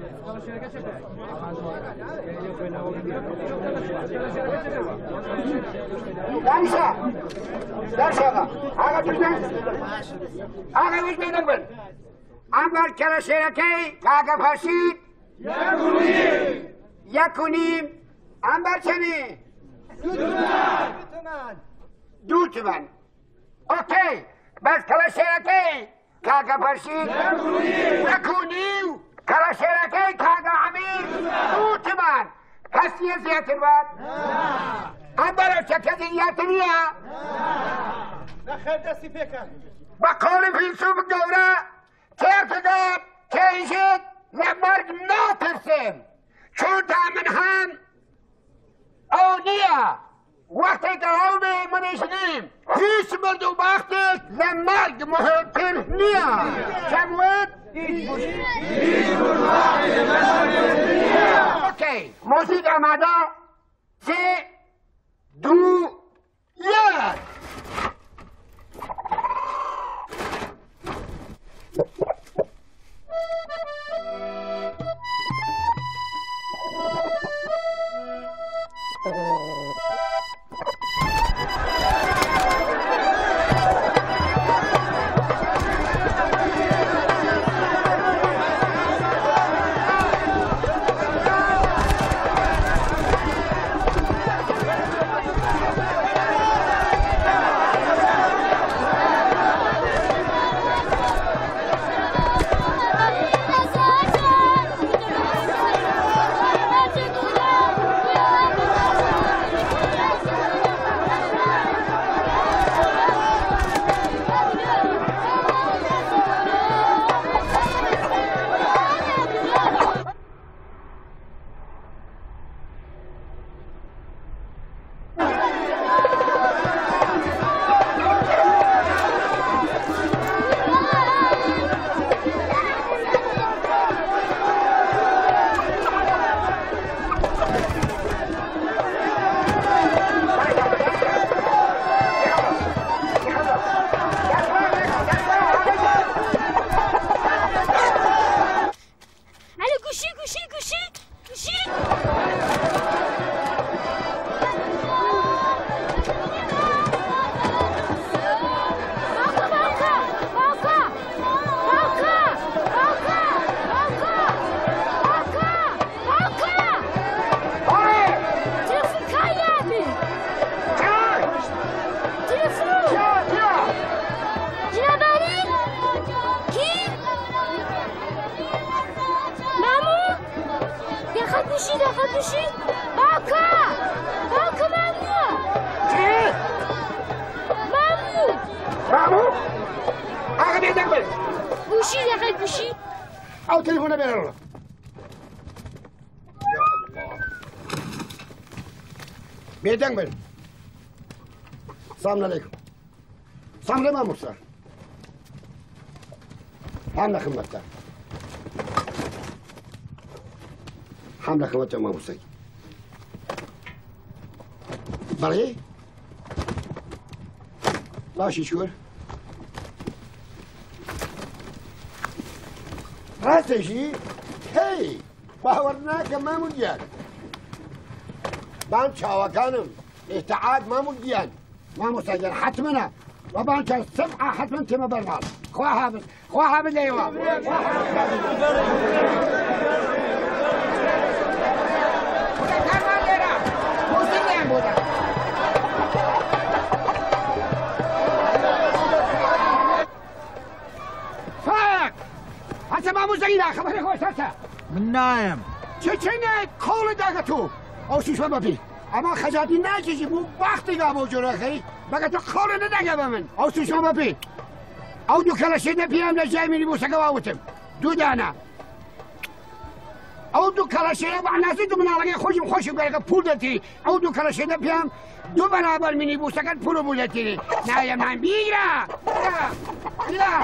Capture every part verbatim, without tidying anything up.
Dansa! Dansa! Aga tüzden! Aga yüzmeden bul! Ambar keleşerekey kaga farşit! Yakunim! Yakunim! Ambar çeni! Dütümen! Dütümen! Okey! Bas keleşerekey kaga farşit! Yakunim! Yakunim! keleşerekey kaga amir! Dütümen! Kasiye ziyatir var? Ambar çeke ziyatir ya! نخير دستي فيك بقول فيلسوف الجورة تعتقد تعيشت لمرق ناطرسم شو من هان أونية وقت قومي من إسلام هيش مردو باختك لمرق مهمتين نية شموت اوكي موسيقى ماذا سي دو ياد بيدنگ بر السلام عليكم سلام عليكم موسى حمله خدمتك حمله خدمتك ما موسى بله ماشي شكور راسشي هي باورناك ما مديان بان شاوكانم اتعاد ما مجيان ما مسجل حتمنا وبان شاو سبعة حتما تم برمال خواها بس خواها بالليوان فاك حتى ما مسجل خبري خوش هسه من نايم چچنه کول داغتو او شو شو بابي اما خجاتی نکشی بو وقتی گابو جلو خی مگه تو کول نداگه به من او شو شو بابي او دو کلاشی نپیم لجای منی بوسه گواوتم دو دانه او دو کلاشی با نازی دو منالگه خوشم خوشم برگه پول دتی او دو کلاشی نپیم دو برابر منی بوسه کن پولو بولتی نه یا من بیگره بیا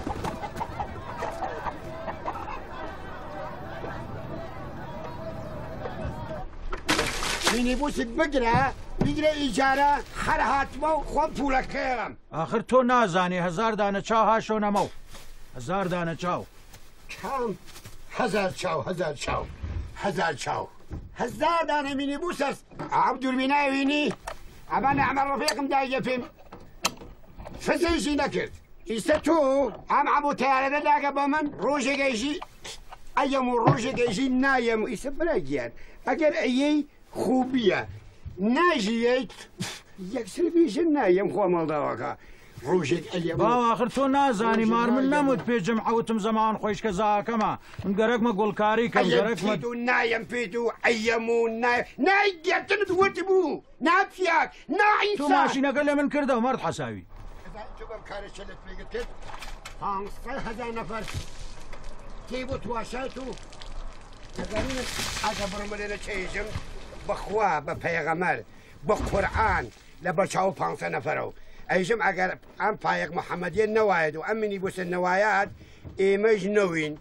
مینیبوست بگیره بگیره ایجاره هر حتما خواب پولک خیرم آخر تو نازانی هزار دانه چاو هاشو نمو هزار دانه چاو کم هزار چاو هزار چاو هزار چاو هزار دانه مینی بوسس عبد المناوینی اما نعمل رفیقم دایه پیم فزیشی نکرد ایسته تو هم عبو تیاره داگه با من روژ گیشی ایمو روژ گیشی نایمو ایسته براگیر اگر ایی خوبیه ناجیت یکسر بیش نایم خو مال داوکا روژک ایمو با آخر تو نازانی مار من نمود پی جمعوتم زمان خویش که زاکما من گرک ما گلکاری کم گرک ما پیدو نایم پیدو ایمو نایم نایگتن دوت بو نافیاک ناینسا تو ماشینه کل من کرده و مرد حساوی تو بم کار شلت میگه پانصد هزار نفر تیبو تواشای تو اگرین اگه برمونه چیزم بخوا به پیغمبر به قرآن لبچاو پانصد نفرو ایشم اگر ام پایق محمدی نواید و امنی بوس نوایات ایمج نوین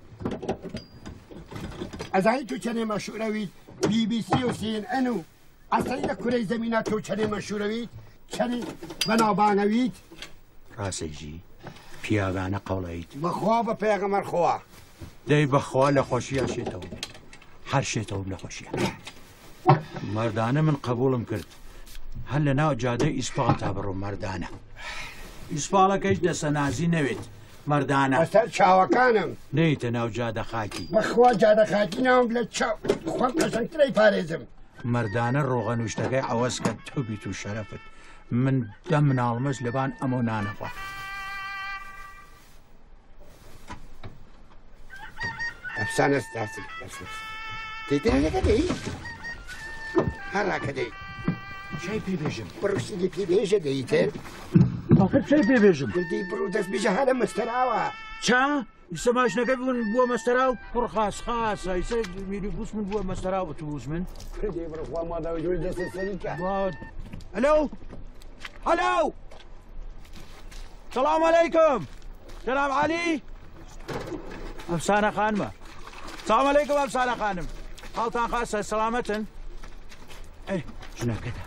از این تو چنین مشهوروید بی بی سی و سی ان انو اصلی کره زمینه تو چنین مشهوروید چنین بنابانوید راسیجی پیاگانه قولایید بخوا به پیغمبر خوا دی بخوا لخوشیه شیطو هر شیطو لخوشیه مردانه من قبولم کرد هل لنا جاده اسپاغتا برو مردانه اسپاغلا کش دست نازی نوید مردانه اصل چاوکانم نیت ناو جاده خاکی بخوا جاده خاکی نام لچاو خوام قشنگتری پارێزم مردانه روغنوشتگی عوض کرد تو بی تو شرفت من دم نالمز لبان امو نانخوا افسانه استاسی دیدی کدی هر کدی چی پی بیجم بروشی پی بیجه دیتر آخر چی پی بیجم دی برو دست بیجه حالا مستراوه چا ایسا ماشنگی بون بوا مستراو پر خاص خاص ایسا میری بوس من بوا مستراو اتوبوس من دی برو خواه مادا و جوی دست سریکه واد الو الو السلام عليكم جناب علي افسانه خانمه السلام عليكم افسانه خانم خالتان خاصه سلامة ايه شنو كذا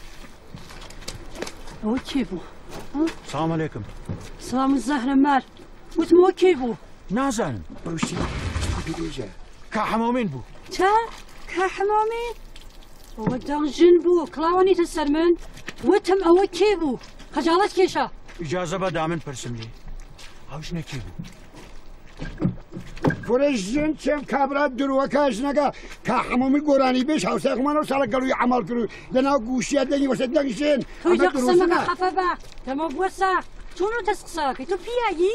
هو كيفو السلام عليكم سلام الزهرة مار وتمو كيفو نازن بروشی پی بیجه كحمومين بو تا كحمامي ودغ جنبو كلاوني تسرمن وتم هو كيفو خجالت كيشا اجازه بدامن برسم لي هاوش نكيبو فرشجن چم کابرات درو کاش نگا که همومی گورانی بیش هاوسه خمانو سال گلوی عمل کرو لنا گوشی دنی وسط نگشین تو يقسمك خفبا تما بوسا شنو تسقساكي تو بياجي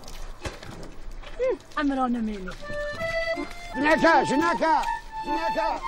عمران ميلي نکا شنکا شنکا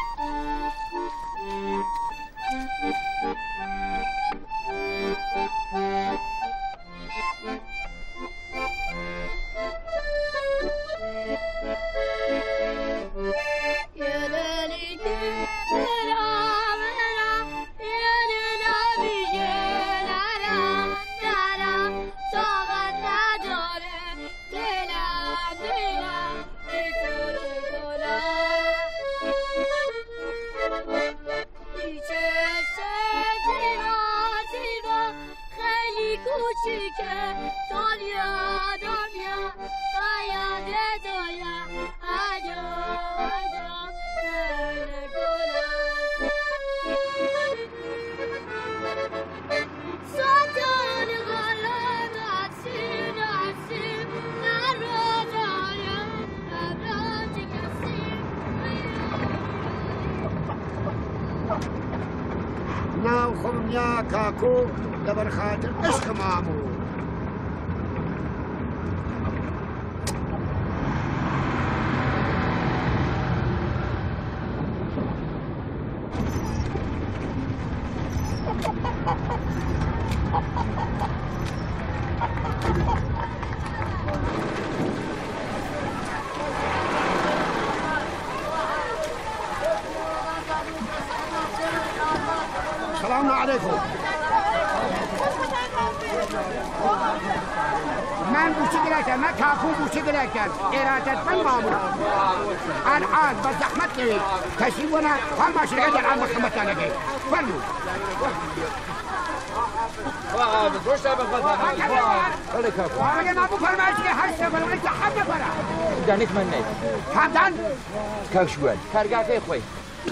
ناو خم یا کاکو دبر خاطر عشق مامو السلام عليكم من بوشكلك ما كافو بوشكلك إرادة من مامور الآن بزحمت لي تشيبنا هم شرقة الآن بخمت لك فلو آقای ما بفرمایید که هر سفر ولی که هم نفره دانیت من نید کمتن کاکشوال کارگاه خوی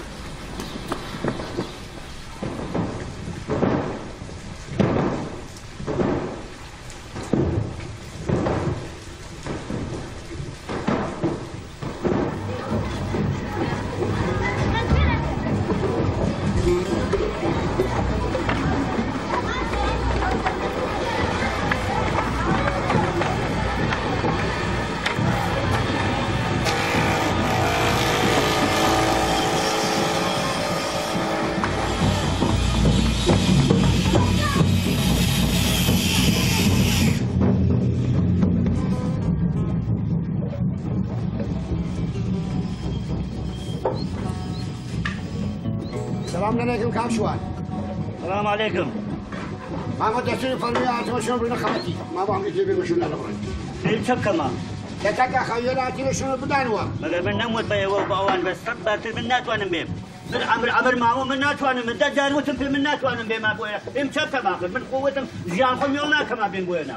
سلام علیکم کاکشوان السلام عليكم ما ما دستور فرمی آتما شما بنا خواهدی ما با هم دیگه بگوشون نلوان ايه شب كمان لتك خيالاتي شنو بدانوا مگر من نموت بيه وباوان بس صبرت من ناتوانم بهم من عمر عمر معه من ناتوانم من دجال وتم في من ناتوانم بهم ابويا ام شب كمان من قوتهم زيان خم يومنا كما بين بوينا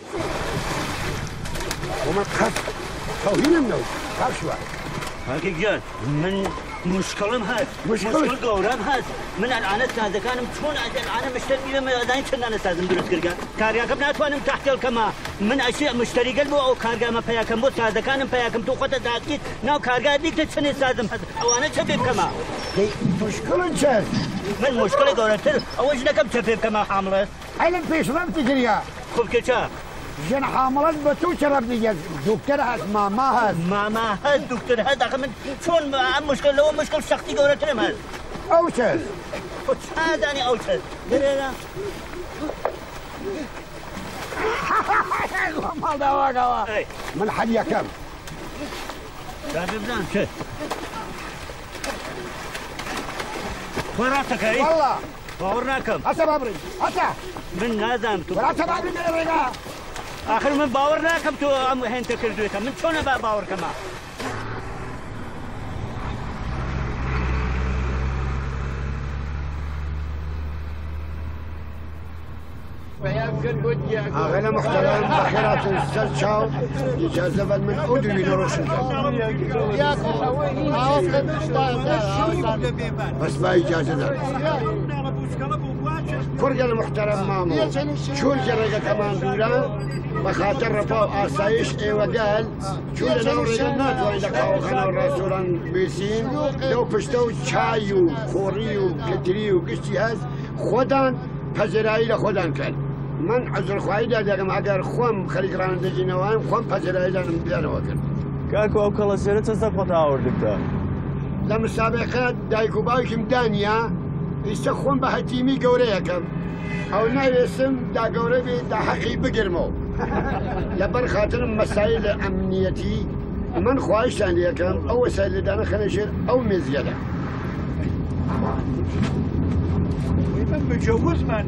وما تخاف توهين منو كاكشوان هاكي جان من مشكلم هاد مشكلة؟ مشكل قورم هاد من الان استاذ كانم شلون الان مشتري لما داين كنا انا استاذ درس كرجال كاريا كم ناتوانم تحت الكما من اشياء مشتري قلبه او كارجا ما فيها كم استاذ كانم فيها كم تو قطه داكيت ناو كارجا ديك تشني استاذ او انا شبيب كما مشكلة شاذ من مشكله قورتر او ايش كم شبيب كما حامله هل البيش لم تجريها خب كيشا جن حاملات بتو شرب ديجاز دكتور هاز ماما هاز ماما هاد دكتور هاد اخي من شلون ما- مشكله لو مشكله شخصي قورتر مال او شاذ هذا انا اوتر درينا ما دوا دوا اي من حد كم شباب زين شو وين راسك اي والله باورناكم هسه بابري هسه من لازم تو ولا تبابري من الرقا اخر من باورناكم تو ام هين تكردوكم من شلون ابى باور كمان أغلى محترم بخيرات الزل شاو إجازة من أودري نروشن بس ما إجازة ده كرجل محترم مامو شو الجرجة كمان دولا بخاطر رفاو آسايش إيه وقال شو لنا رجلنا تو إذا كاو خنا الرسولان بيسين لو بشتو شايو خوريو كتريو قشتي هز خودان پذیرایی خودم کرد من عذر خواهی دادم اگر خوام خریج رانندگی نوایم خوام پذیرایی دادم بیان وکر کاکو ئەو کەڵەسێرە چە سەقفەت ئاوردکتا لە مسابقات دایک و باوکم دانیا ئیستا خوام بە هەتیمی گەورەیەکەم ئەو ناوێسم دا گەورە بێ دا حەقی بگرمەوە لەبەر خاترم مەسایل ئەمنیەتی من خواهشتان یەکەم ئەو وەسایلەدانە خەنە ژێر ئەو مێزیەدا من مجوز من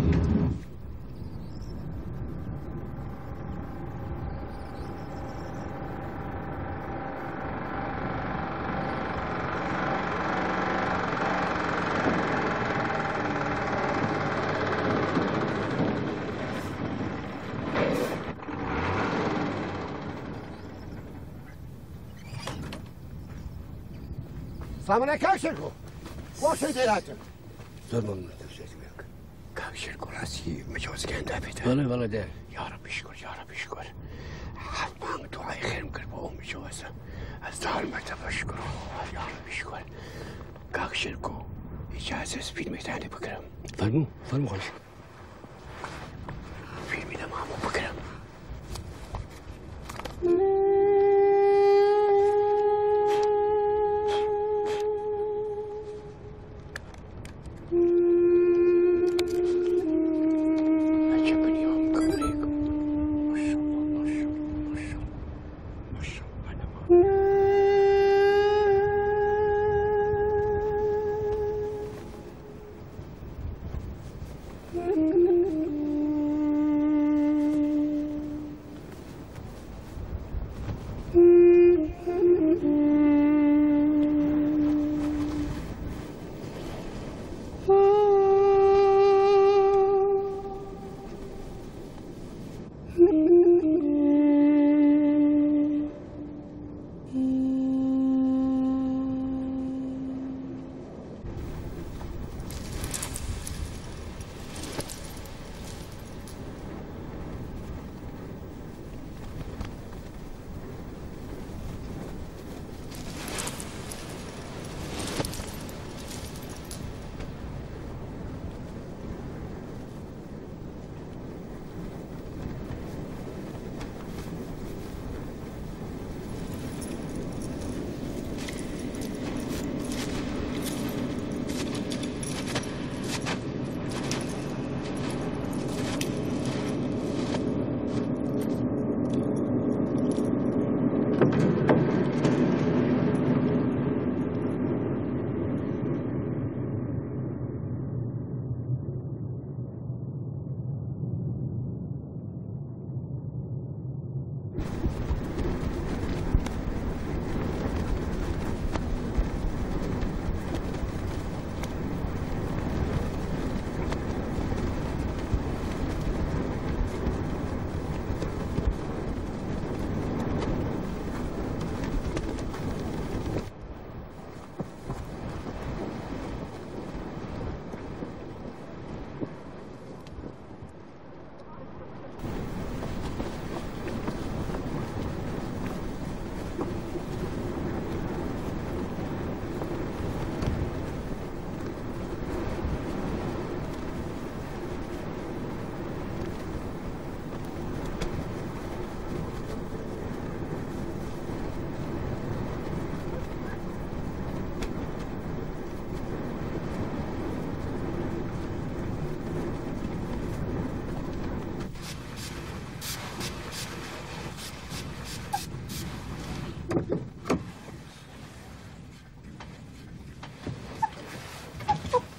السلام عليكم كاكشركو واش ديراتم زۆر مەمنون دەوزێتمێک کاکشێر گۆڕاستی مەجۆزگەیان دابێتە بەڵێ بەڵێ دێ یا ڕەبی شکر یا ڕەبی شکر حەتمان دوعای خێرم کرد بۆ ئەو مجۆزە ئەس دارمەتە بە شکر یا ڕەبی شکر کاکشێرکۆ ئیجازە فیلمێتانی بکرم فەرموو فەرموو خۆش فیلمی لە مامۆ بکرم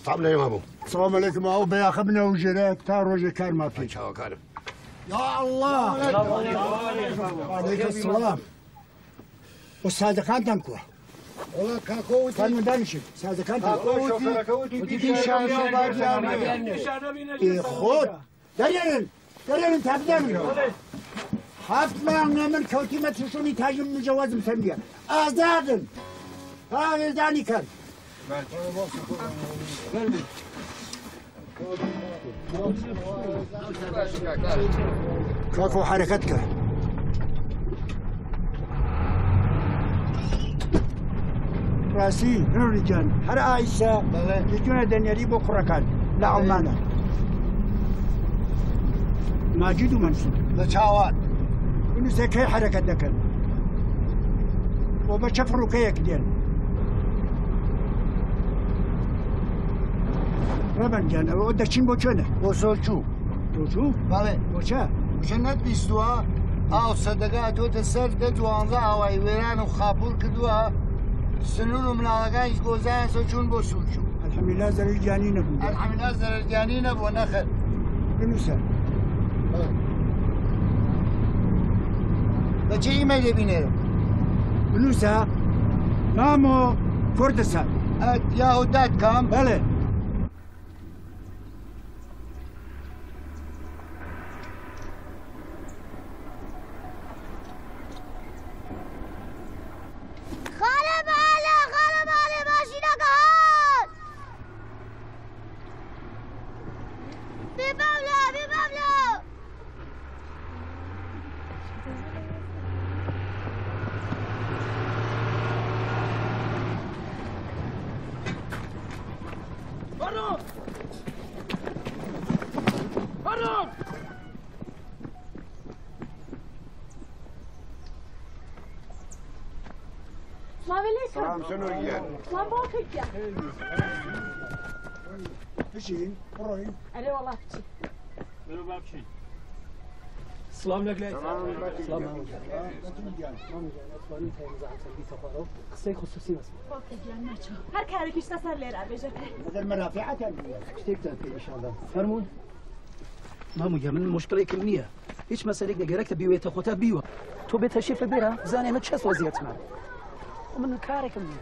سلام علیکم ابو السلام علیکم او بیا خبنا وجره تا روز کار ما فی چاو کارم یا الله علیکم السلام وصادقان کو والله كاكو فرمون دانشین صادقان كاكو دیدی شانو بازار ای خود دارین دارین تبدیل حتما من كوتيمة تشوني تاجم مجوز مسمية أزادن هذا داني كان كاكو حركتك راسي رجال هر عايشة يجونا دنياري بكرة كان لا عمانا ماجد ومنصور لشاوات إنه زي كي حركة دكان وبشفروا كيك ديال ربن جان وده چین بوچنه بوسولچو بوچو بله بوچه شنت بیستوها او صدقه دوت سر ده دوانزه اوای ویران و خابور کدوها سنون و منالقانش گوزان سو چون بوسولچو الحمدلله زریر جانی نبود الحمدلله زریر جانی نبود نخل بنوسه به چه ایمیل بینه بنوسه نامو کردستان ات یاهو دات کام بله سلام شنو گیان سلام باكر يا بشين روين علي والله بشي برو بابشین سلام لك سلام قصه خصوصی است باكر يا ناچو هر کاری کیش تسر لیر بجه بدل مرافعات اشتكت ان شاء الله فرمون مامو يا من مشكله كميه هيش مسألة جركت بيوت اخوتها بيوه تو بتشيف بيرها زاني ما تشس وزيت معك ومن كارك مني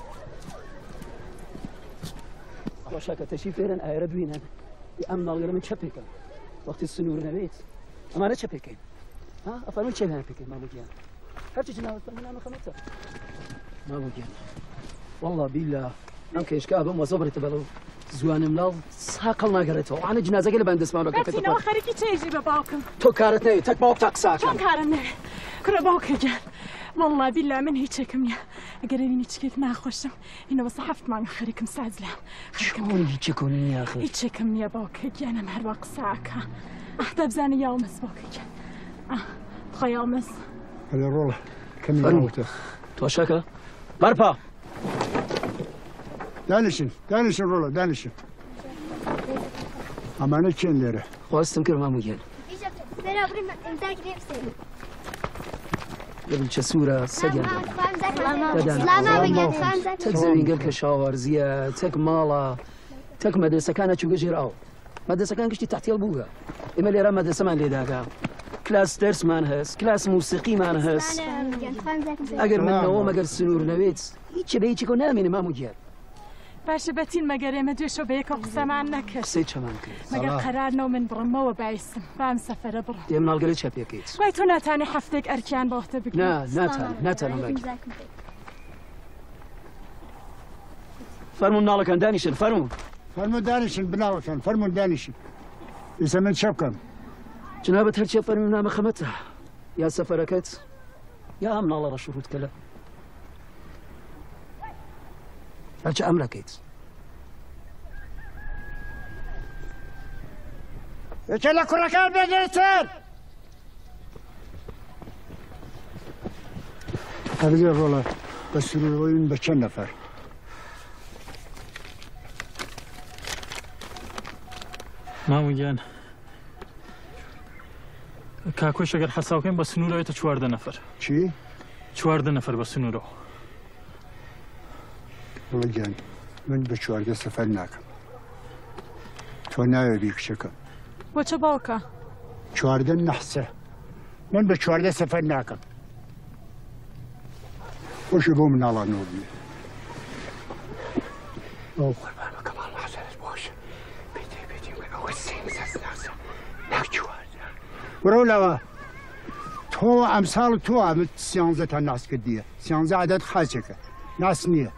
وشاك تشيف فيرن ايرد وين يامن الغير من شبكه وقت السنور نبيت اما انا شبكه ها افهمت شيء انا فيك مامو جان هرتي جنا انا خمسه مامو جان والله بالله انك ايش كابم وصبرت بلو زوان ملاڵ ساقڵ ناگەڕێتەوە وانە جنازەکە لە بەندەسمان کاتینەوە خەریکی چێژی بە باوکم تۆ کارت نەوێت تەک باوک تاک ساکە چۆن کارم نەوێت کرە باوکەگیان والله بالله من هیچێکم نییە ئەگەر هێنی چکێک ناخۆشم هینەوە سە حەفت مانگە خەریکم ساز لە چۆن هیچێکم نییە ئاخر هیچێکم نییە باوکەگیانم هەروە قساکە ئەحتا بزانە یاومەس باوکەگیان خۆ یاومەس هذا رولا كم يومته تۆ شەکە بەرپا دانشن دانشن رولا دانشن أمانة كين ليرة خواستم کرد مامو گیان قبل چه سوورە سەدیان تەک زەوینگەر کە شاوەرزیە تەک ماڵە تەک مەدرسەکانە چووگە ژێراوە مەدرسەکان گشتی تەحتیڵ بووە ئێمە لێرە مەدرسەمان لێداگا کلاس دەرسمان هەست کلاس موسیقیمان هەست ئەگەر منەوە مەگەر سنوور نەوێت هیچ بە هیچێکەوە نامێنێ مامو گیان باشە بەتین مەگەر ئێمە دوێشەوە بە یەکەوە قسەمان نەکرد قسەی چەمان کرد مەگەر قەرارنەوە من بڕمەوە بایسم بام سەفەرە بڕم دێ مناڵگەرە چە پێکەیت وای تۆ ناتانی هەفتێک ئەرکیان بەوەختە بکەیت نا ناتان ناتانم فەرموون مناڵەکان دانیشن فەرموون فرمون دانشن بناوكان فرمون دانشن إذا من شبكم جنابەت هەرچیە فەرموون نامە خەمەتە یا سەفەرەکەت یا ئەم مناڵە ڕەشوڕوت کەلە هەرچە ئەمرەکەیت يجي لك ركاب بيجيتر هذه الرولا بس الوين بكم نفر مامو گیان کاکۆش ئەگەر حەساوکەین بە سنوورەوەیتە چواردە نەفەر چی؟ چواردە نەفەر بە سنوورەوە والله جان من بچوارده سفر ناكم تۆ ناوێ بیکشەکە بۆچە باوکە چواردە نەحسە من بە چواردە سەفەر ناکەم خۆشی بۆ مناڵانەوە بێ ئەو قوربان بە کەماڵ مازەرت باشە بێتێ بێتیم ئەوە سێنگ سەسناسە ناو چواردە برۆ لەوە تۆ ئەمساڵ تۆ ئەمت سیانزەتە ناس کردیە سیانزە عەدەد خاچێکە ناس نییە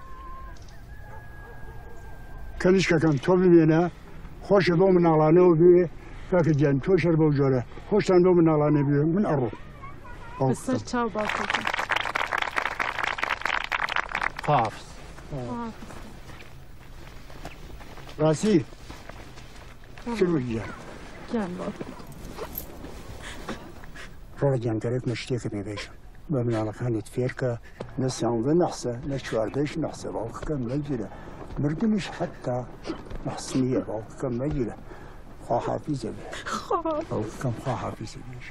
کەلیشکەکەم تۆ ببێنە خۆشە بۆ مناڵانەوە بێ کاکە گیان تۆ شەر بەو جۆرە خۆشتان بۆ مناڵانە بێ من ئەڕۆ بەسەر چاو باوکەکە حافظ ڕاستی شروع گیان گیان باوکە ڕۆڵە گیانکەرێکمە شتێکە پێبێشم بە مناڵەکانت فێرکە نە سیانزە نەحسە نە چواردەش نەحسە باوکەکەم نەگیرە مردنیش حتا نەحس نییە باوکەکەم نەگیرە خوا حافیزە بێ باوکەکەم خوا حافیزە بێش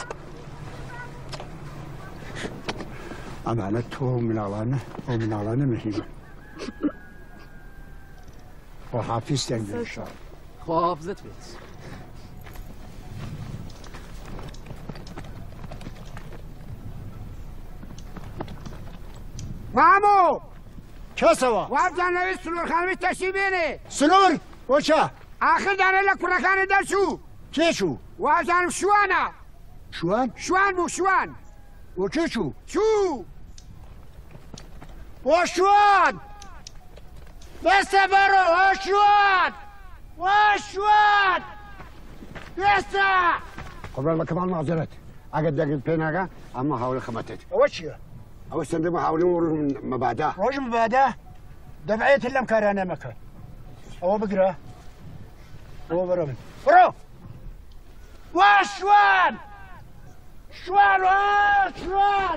ئەمانە تۆ مناڵانە ئەو مناڵانە مهمە خوا حافیزتان بێ ئینشاڵڵا خوا حافزت بێت مامۆ کەسەوە وابزان لەوێ سنوورخانەوەی تەشی بێنێ سنوور بۆچە ئاخر دانە لە کوڕەکانی دەرچوو کێچوو وازانم شوانە شوان شوان بوو شوان بۆ کێ چوو چوو بۆ شوان بەستە بەرۆ وە شوان وە شوان بێستە قوربان بە کەماڵ مازەرەت ئەگەر دەگرت پێ ناگا ئەمە هاوڵی خەمەتت ئەوە چییە ئەوە سندمە هاوڵی وڕ مەبادا ڕۆژم بادە دەبعێت لەم کارانە مەکە ئەوە بگرە ئەوە بەرە من بڕۆ وە شوان شوان وە شوان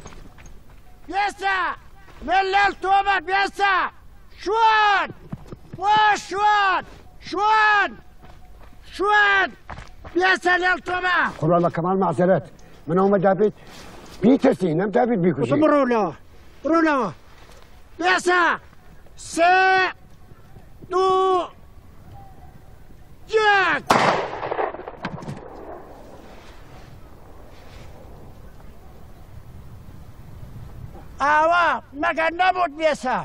بێستە من لەل تۆمە بێستە شوان وە شوان شوان شوان بێستە لەل تۆمە قوربان بە کەماڵ مازەرەت من ئەومە دابێت بیترسی نەمدابێت بیکوژی بڕۆنەوە بڕۆنەوە بێستە سێ دوو یەک ئاوا مەگەر نەبووت بێسە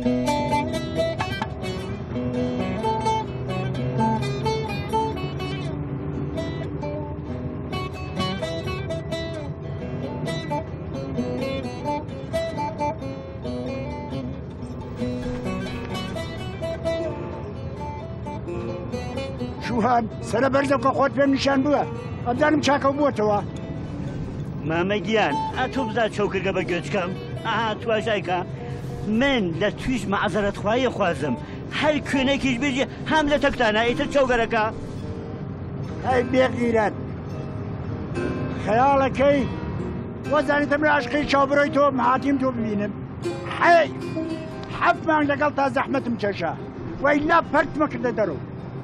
شوهان سەرە بەرزەکە خۆت پێم نیشان بووە ئەمدانم چاکە بووەتەوە مامە گیان ئەتۆ بزار چەوکرگە بە گوێچکەم ئاها تواشایکە من لە تویش مەعزەرەت خوایە خوازم هەر کوێنێکیش بێژی هەم لە تەکتانە ئیتر چەوگەرەکە ئەی بێغیرەت خەیاڵەکەی وەزانیتە من عاشقی چاوبڕۆی تۆ هاتیم تۆ ببینم حەی حەفت مانگ لەگەڵ تا زەحمەتم کێشا وەیلا پەرتمە کردە دەرەوە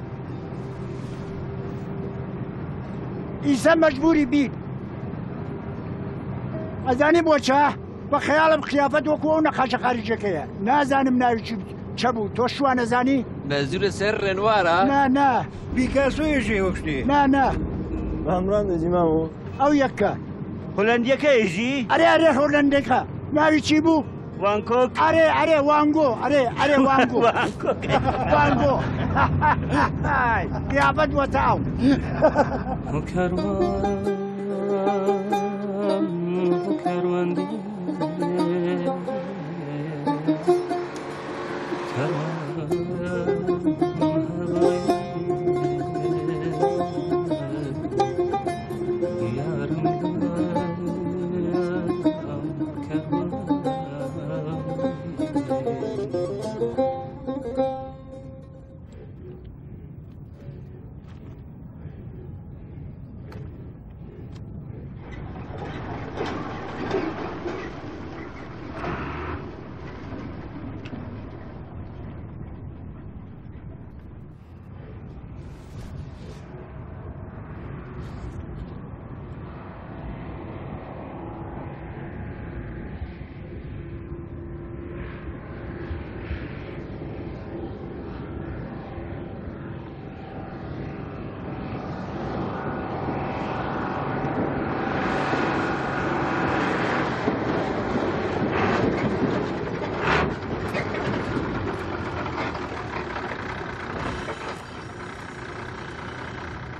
ئیسا مەجبوری بیر ئەزانی بۆچە بە خەیاڵم قیافەت وەکو ئەو نەقاشە خارجەکەیە نازانم ناوی چە بوو تۆ شوان نەزانی مەزورە سەر ڕێنوارە نا نا بیکاسۆیەژێ وەشتێ نا نا هەمڕان دەزی مامۆ ئەو یەکە هۆلەندیەکەیژی ئەرێ ئەرێ هۆلەندێکە ناوی چی بوو وانکۆک ئەرێ ئەرێ وانگۆ ئەرێ ئەرێ وانگۆ وانگۆ قیافەت وەتە ئەو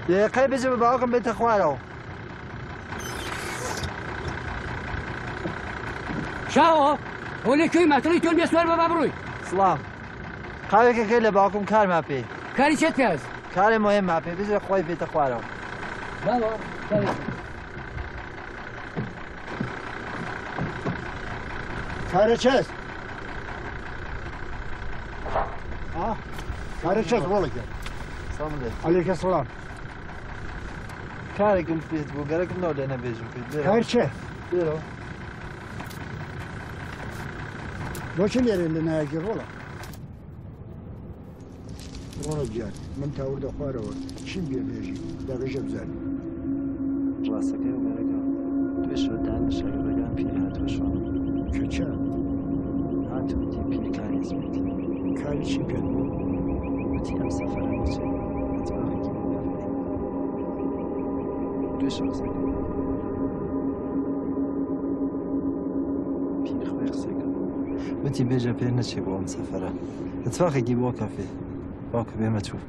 دقیقه بجه باقم بیت خوارو شاو ولی کی مطلی تون بیسوار بابا بروی سلام قاوی که خیلی باقم کار مپی کاری چت پیاز کار مهم مپی بجه خوای بیت خوارو بابا کار چیست؟ آه کار چیست ولی که؟ سلام علیکم علیکم سلام کاری کم پیت بو گرکم نو دینه بیجم پیت کار چه؟ بیرو باشن yerinde ne yapıyor ola? Olacak. Ben tavırda fare var. Şimdi vereceğim. Dağıcım zaten. راسته که برگم توی شدن شاید بگم پیری حتی شما Köçe. حتی بودی پیری کاری اسمیت Kari için geldi. بودی هم سفرم بچه اتفاقی که بگم توی شراسته که پیری خواه اخصه کن بودی بیجا پیر نچه با هم سفرم اتفاقی که با کافی با کافی همه تو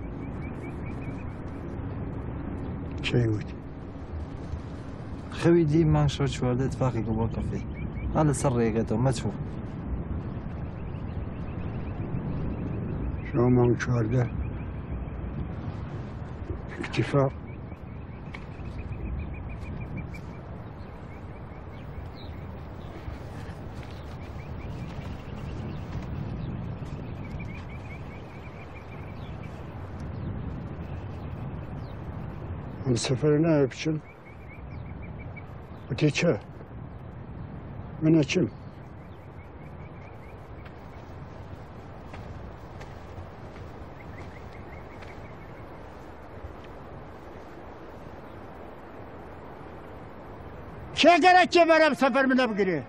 Şey buydu. خوی دی من شو چوارده اتفاقی که با کافی حالا سر ریگت همه تو Roman çuvarda. İttifak. Bu sefer ne yapacaksın? Öteki. Ben açım. چه gerekçe verem seferimine bugünü?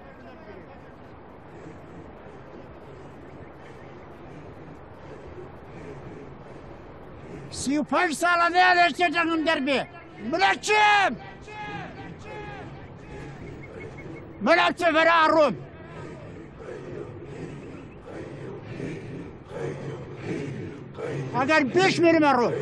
سی و پنج ساله نه چه دربی بلکیم بلک سفر آروم اگر پیش میریم آروم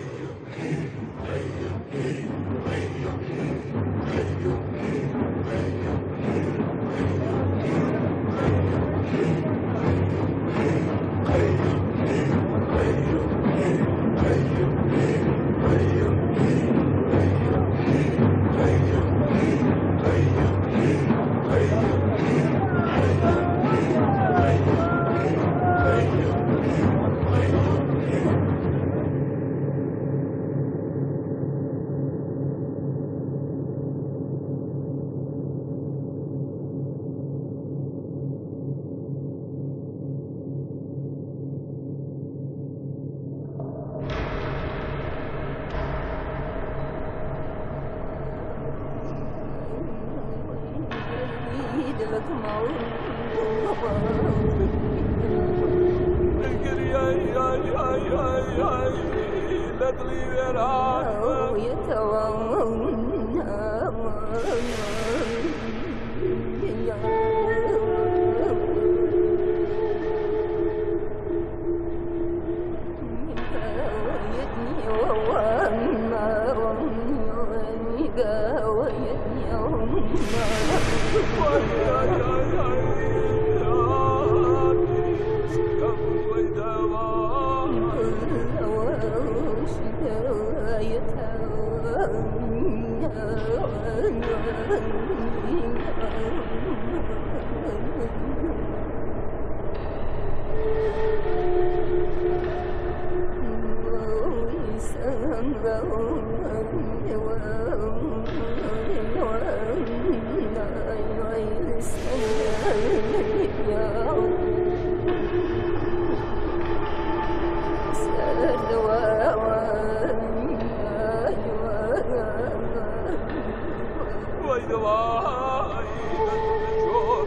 Vay da vay,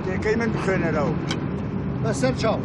تێکەی من بخوێنەرەوە بەسەر چاو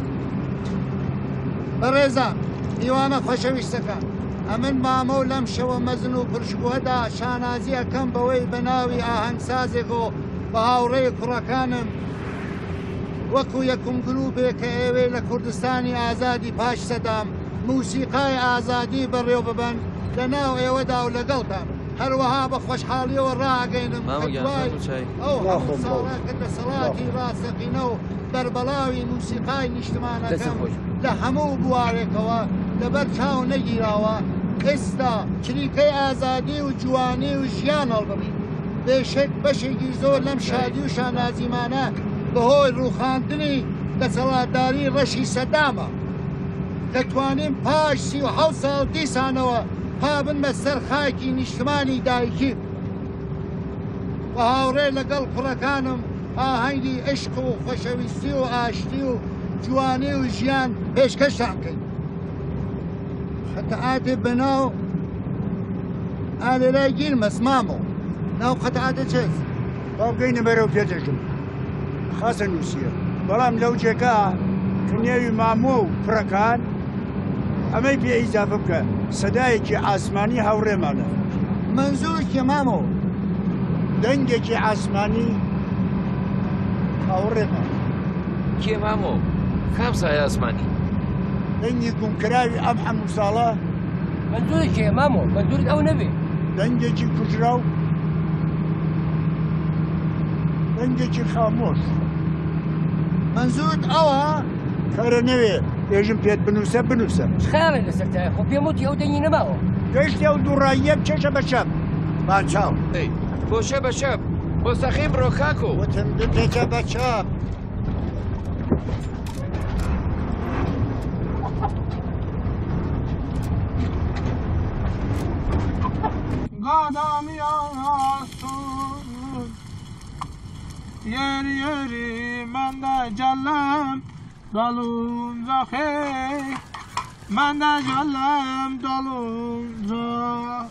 بەڕێزان میوانە خۆشەویستەکان ئەمن مامە و لەم شەوە مەزن و پرشگوهەدا شانازی ئەەکەم بەوەی بەناوی ئاهەنگسازێک و بە هاوڕێی کوڕەکانم وەکو یەکم گروپێک کە ئێوەی لە کوردستانی ئازادی پاش سەدام موسیقای ئازادی بەڕێو ببەن لە ناو ئێوەدا و لەگەڵتان هەروەها بە خۆشحاڵیەوە ڕاگەینم ئەو هەموو ساڵە کە دەسەڵاتی ڕاستەقینە و بەربەڵاوی موسیقای نیشتمانەکەم لە هەموو بوارێکەوە لەبەر چاو نەگیراوە ئێستا چریکەی ئازادی و جوانی و ژیان هەڵبڕین بێشک بەشێکی زۆر لەم شادی و شانازیمانە بەهۆی ڕووخاندنی دەسەڵاتداری ڕەشی سەدامە دەتوانین پاش سی و حەوت ساڵ دیسانەوە پابن بە سەر خاکی نیشتمانی دایکی بە هاوڕێ لەگەڵ کوڕەکانم ئاهەنگی عشق و خۆشەویستی و ئاشتی و جوانی و ژیان پێشکەشتان بکەین خەتەعاتێ بەناو ئالێرای گیرمەس مامۆ ناو خەتەعاتە چێت با بگەینە بەرەو پێدەژم خاسە نووسیە بەڵام لەو جێگا کە نێوی مامۆ و کوڕەکان ئەمەی پێ ئیزافە بکە سەدایەکی ئاسمانی هاوڕێمانە منزوورکی مامۆ دەنگێکی ئاسمانی هاوڕێمان کێ مامۆ کام سایە ئاسمانی دەنگی گومکراوی ئەم هەموو ساڵە منزوری کێ مامۆ منزورت ئەو نەبێ دەنگێکی کوژرا و دەنگێکی خامۆش منزورت ئەوە کارە نەوێ پێژم پێت بنووسە بنووسە خاڵێ لەسەرتایە خۆ پێم وتی ئەو دەنگی نەماوە گەشتی ئەو دووڕاییە چێشە بە شەم با چاو بۆشە بە شەب مستەقیم ڕۆ کاکۆ وتم بپێچە بە چاپ قدمیان هستون یری یری من ده جلم دالونزا خی من ده جلم دالونزا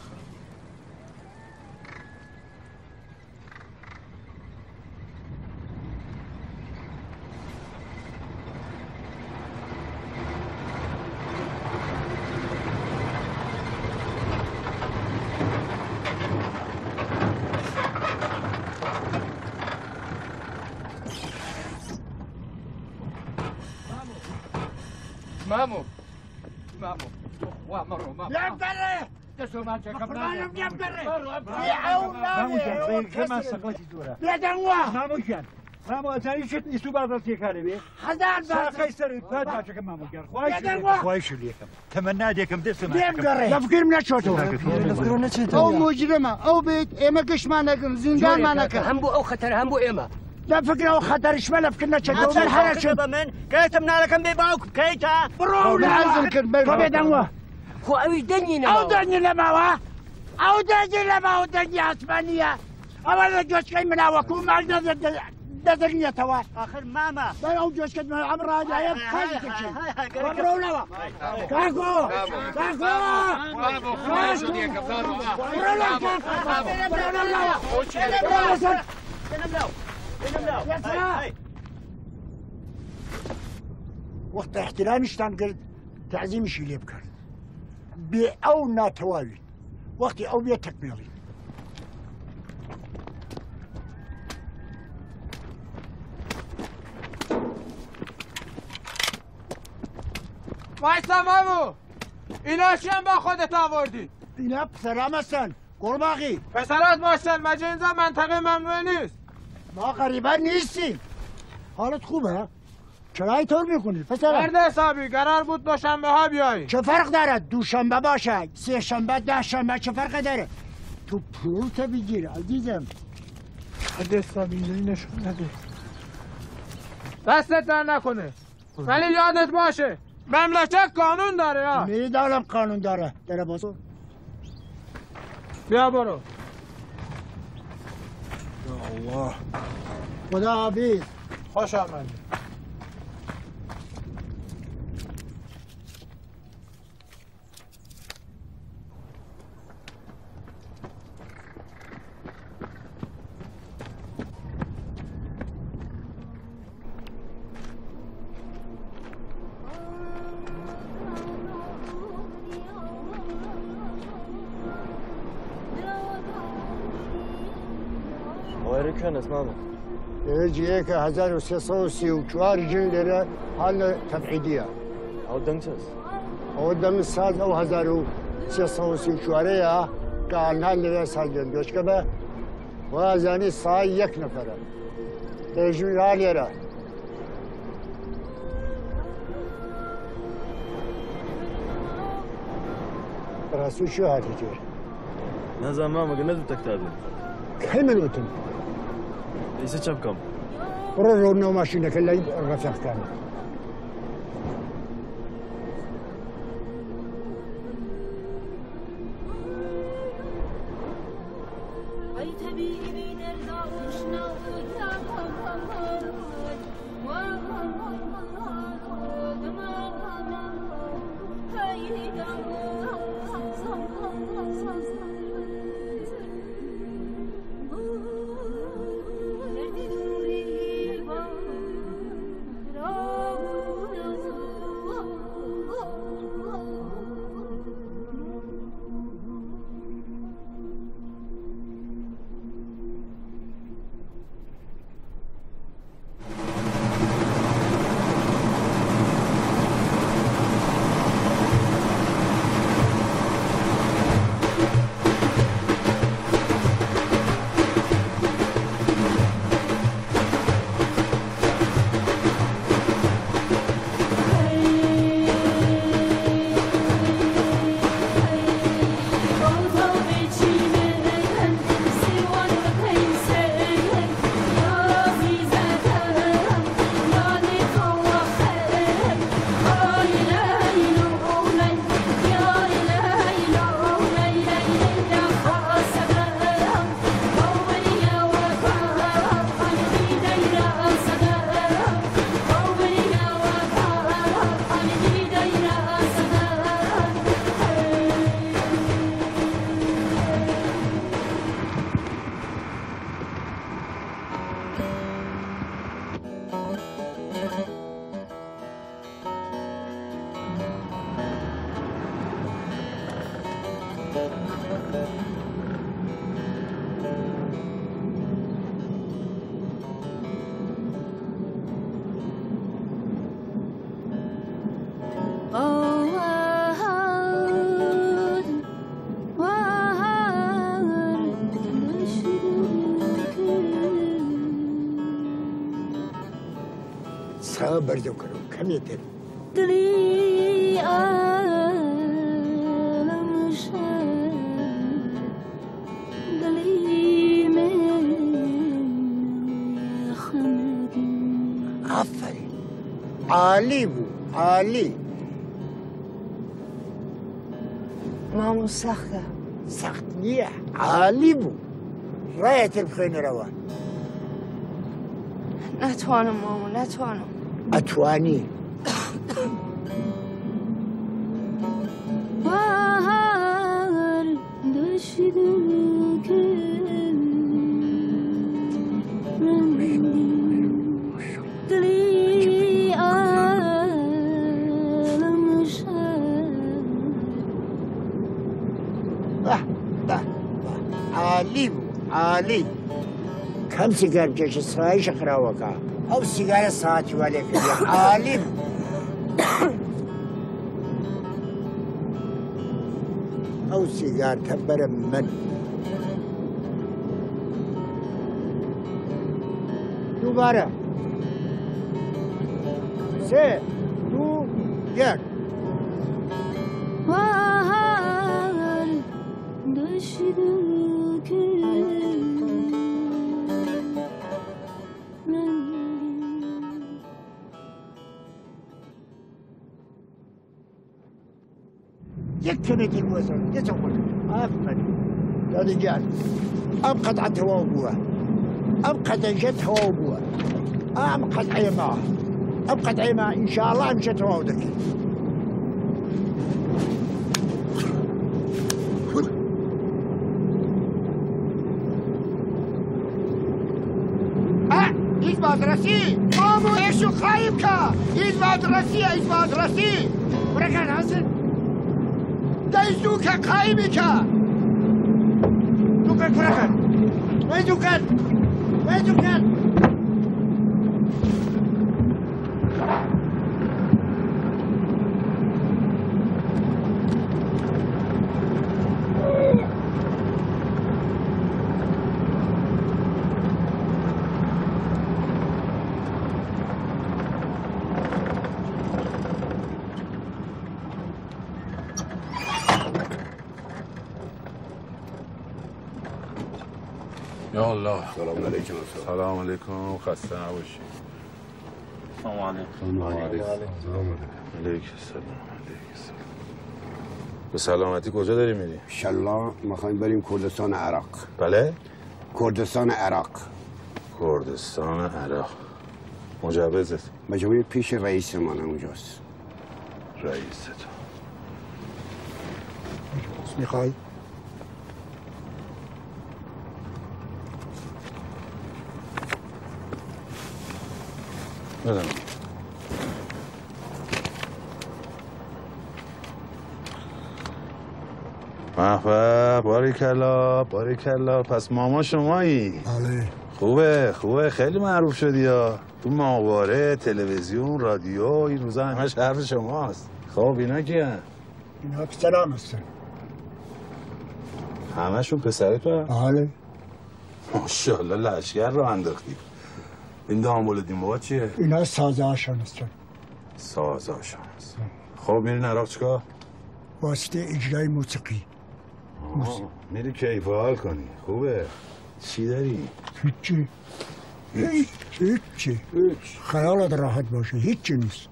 مامو مامو وا مرو مامو يا مدري تسوى ما تكبرنا يا مدري يا عونا كما سقطي دورة يا دنوا ماموشان مامو أتاني شت نسوا بعض التيكاري بيه خدان ساعة قيصر فات عشان كم مامو كار يا دنوا خوايش ليكم تمنى ديكم دسم يا مدري يفكر من شوتو أو مجرمة أو بيت إما قش ما نقل زندان ما نقل هم بو أو خطر هم بو إما لا فكرة وخطر شمال فكرنا شدوا من حركة من كيتمنا لكم بيباوك كيتا برو لازم كن طبيعي دنوا خو أوي دنيا نما أو دنيا لما وا أو دنيا لما أو دنيا عثمانية أولا جوش كي منا وكو ما نزل دنيا توا آخر ماما أو جوش كي منا عمر هذا يا خالد كشي برو لوا كاكو كاكو مامو خلاص يا كبار برو لوا برو لوا وقت احترامشتان قلت تعظيمشي لي بكر بأو ناتواوي وقتي أو بيا تكميلي وایسا مامو اینا چیم با خودت آوردی اینا پسرام هستن قرباقی پسرات باشن مگه اینجا منطقه ممنوع نیست ما غریبا نیستیم حالت خوبه؟ چرا اینطور میکنی پسرم؟ مرد حسابی قرار بود دوشنبه ها بیایی چه فرق داره دوشنبه باشه سه شنبه ده شنبه چه فرق داره تو پولت بگیر عزیزم مرد حسابی اینجوری نشون نده دستت در نکنه ولی یادت باشه مملکت قانون داره یا میدانم قانون داره داره بازو بیا برو یا الله خدا حافظ خوش آمدی جاری کنه ماما جیه که هزار و سیصد و سی و چهار جن لره حال تبعیدیه او دنگ چیز او دنگ ساز او هزار و سیصد و سی و چهاره یا که آنها لره ساز جن دوش که به و ازانی سای یک نفره تجمی را لره راسو شو هاتی جور نزا ماما که ندو تکتابی کی من اوتم ایسه چپ کم برو رو نو ماشینه که لید رفیق کنه بردو کرو کمی تر دلی عالم شد دلی من خمدی آفرین عالی بو عالی مامو سخته سخت نیه عالی بو رایت بخین روان نتوانم مامو نتوانم اتوانی بهار داشتم که دلی عالم شد به به عالی بو عالی کم سیگار جش سرایش خراوکا او سیگار ساعتی والی کردیم عالم او سیگار تبر من دوباره سه دو یک بهار داشتم که یک کندی موزن یه چون آفرین دادی جان ام قطعت هوا بوه ام قطعت هوا بوه ام قطعی ما ام قطعی ما ان شاء الله مشت هوا ودك اه ایز مدرسی مامو ایشو خایب که ایز مدرسی ایز مدرسی برکن حسن دایزو که قایبی که دوکن کرکن وای دوکن هجم كان یا الله سلام علیکم سلام علیکم خسته نباشید سلام علیکم سلام علیکم علیکم سلام علیکم به سلامتی کجا داری میری؟ انشالله میخوایم بریم کردستان عراق. بله؟ کردستان عراق. کردستان عراق مجوزت؟ مجوز پیش رئیس من اونجاست. رئیس تو میخوای؟ بدم محبه باریکلا باریکلا پس ماما شمایی؟ بله خوبه خوبه خیلی معروف شدی یا تو ماهواره تلویزیون رادیو این روزا همش حرف شماست. خب اینا کیه؟ اینا پسرم هستن. همشون پسر تو؟ بله ماشاءالله لشگر رو انداختی. این دامول دین بابا چیه؟ اینا سازه هاشون هستن. سازه هاشون هست. خب میرین عراق چیکار؟ واسطه اجرای موسیقی. موسیقی میری کیف و حال کنی. خوبه. چی داری؟ هیچی هیچ هیچی خیالت راحت باشه هیچی نیست.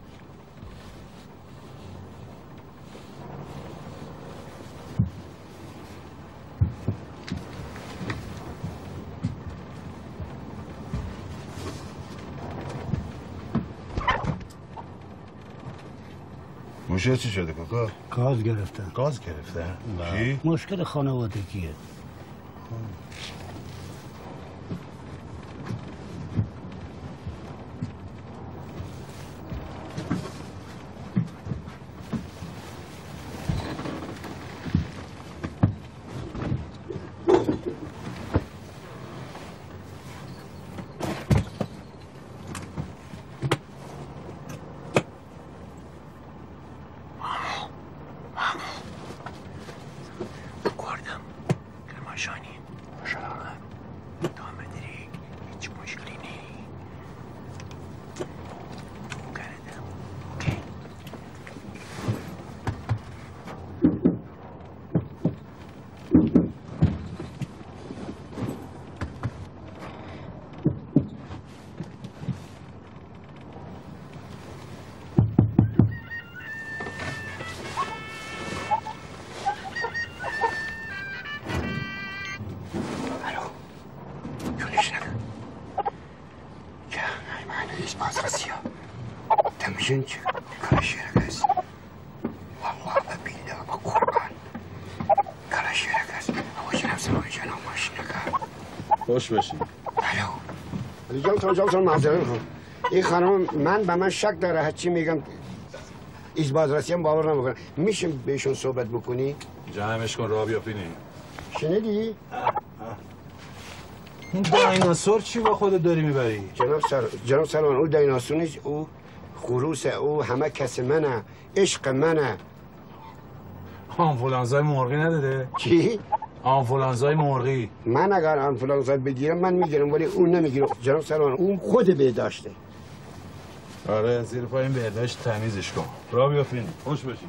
موشه چی شده کاکا؟ گاز گرفتن. گاز گرفتن؟ چی؟ مشکل خانوادگیه. Temizin Karaşerekes. Vallahi billahi bak Kur'an. Karaşerekes. Ama cenab sana o cenab başına. خوش باشی. الو. ریجان تو جان معذرت میخوام. این خانم من به من شک داره هرچی میگم ایش بازرسی هم باور نمیکنه. میشه بهشون صحبت بکنی؟ جمعش کن راه بیافینی. شنیدی؟ این دایناسور چی با خودت داری میبری؟ جناب سر جناب سلمان او دایناسور نیست او خروس او همه کس منه عشق منه. آنفولانزای مرغی نداره؟ چی؟ آنفولانزای مرغی. من اگر آنفولانزا بگیرم من میگیرم ولی اون نمیگیره. جناب سلمان اون خود بهداشته. آره زیر پای این بهداشت تمیزش کن. راه بیافین. خوش باشی.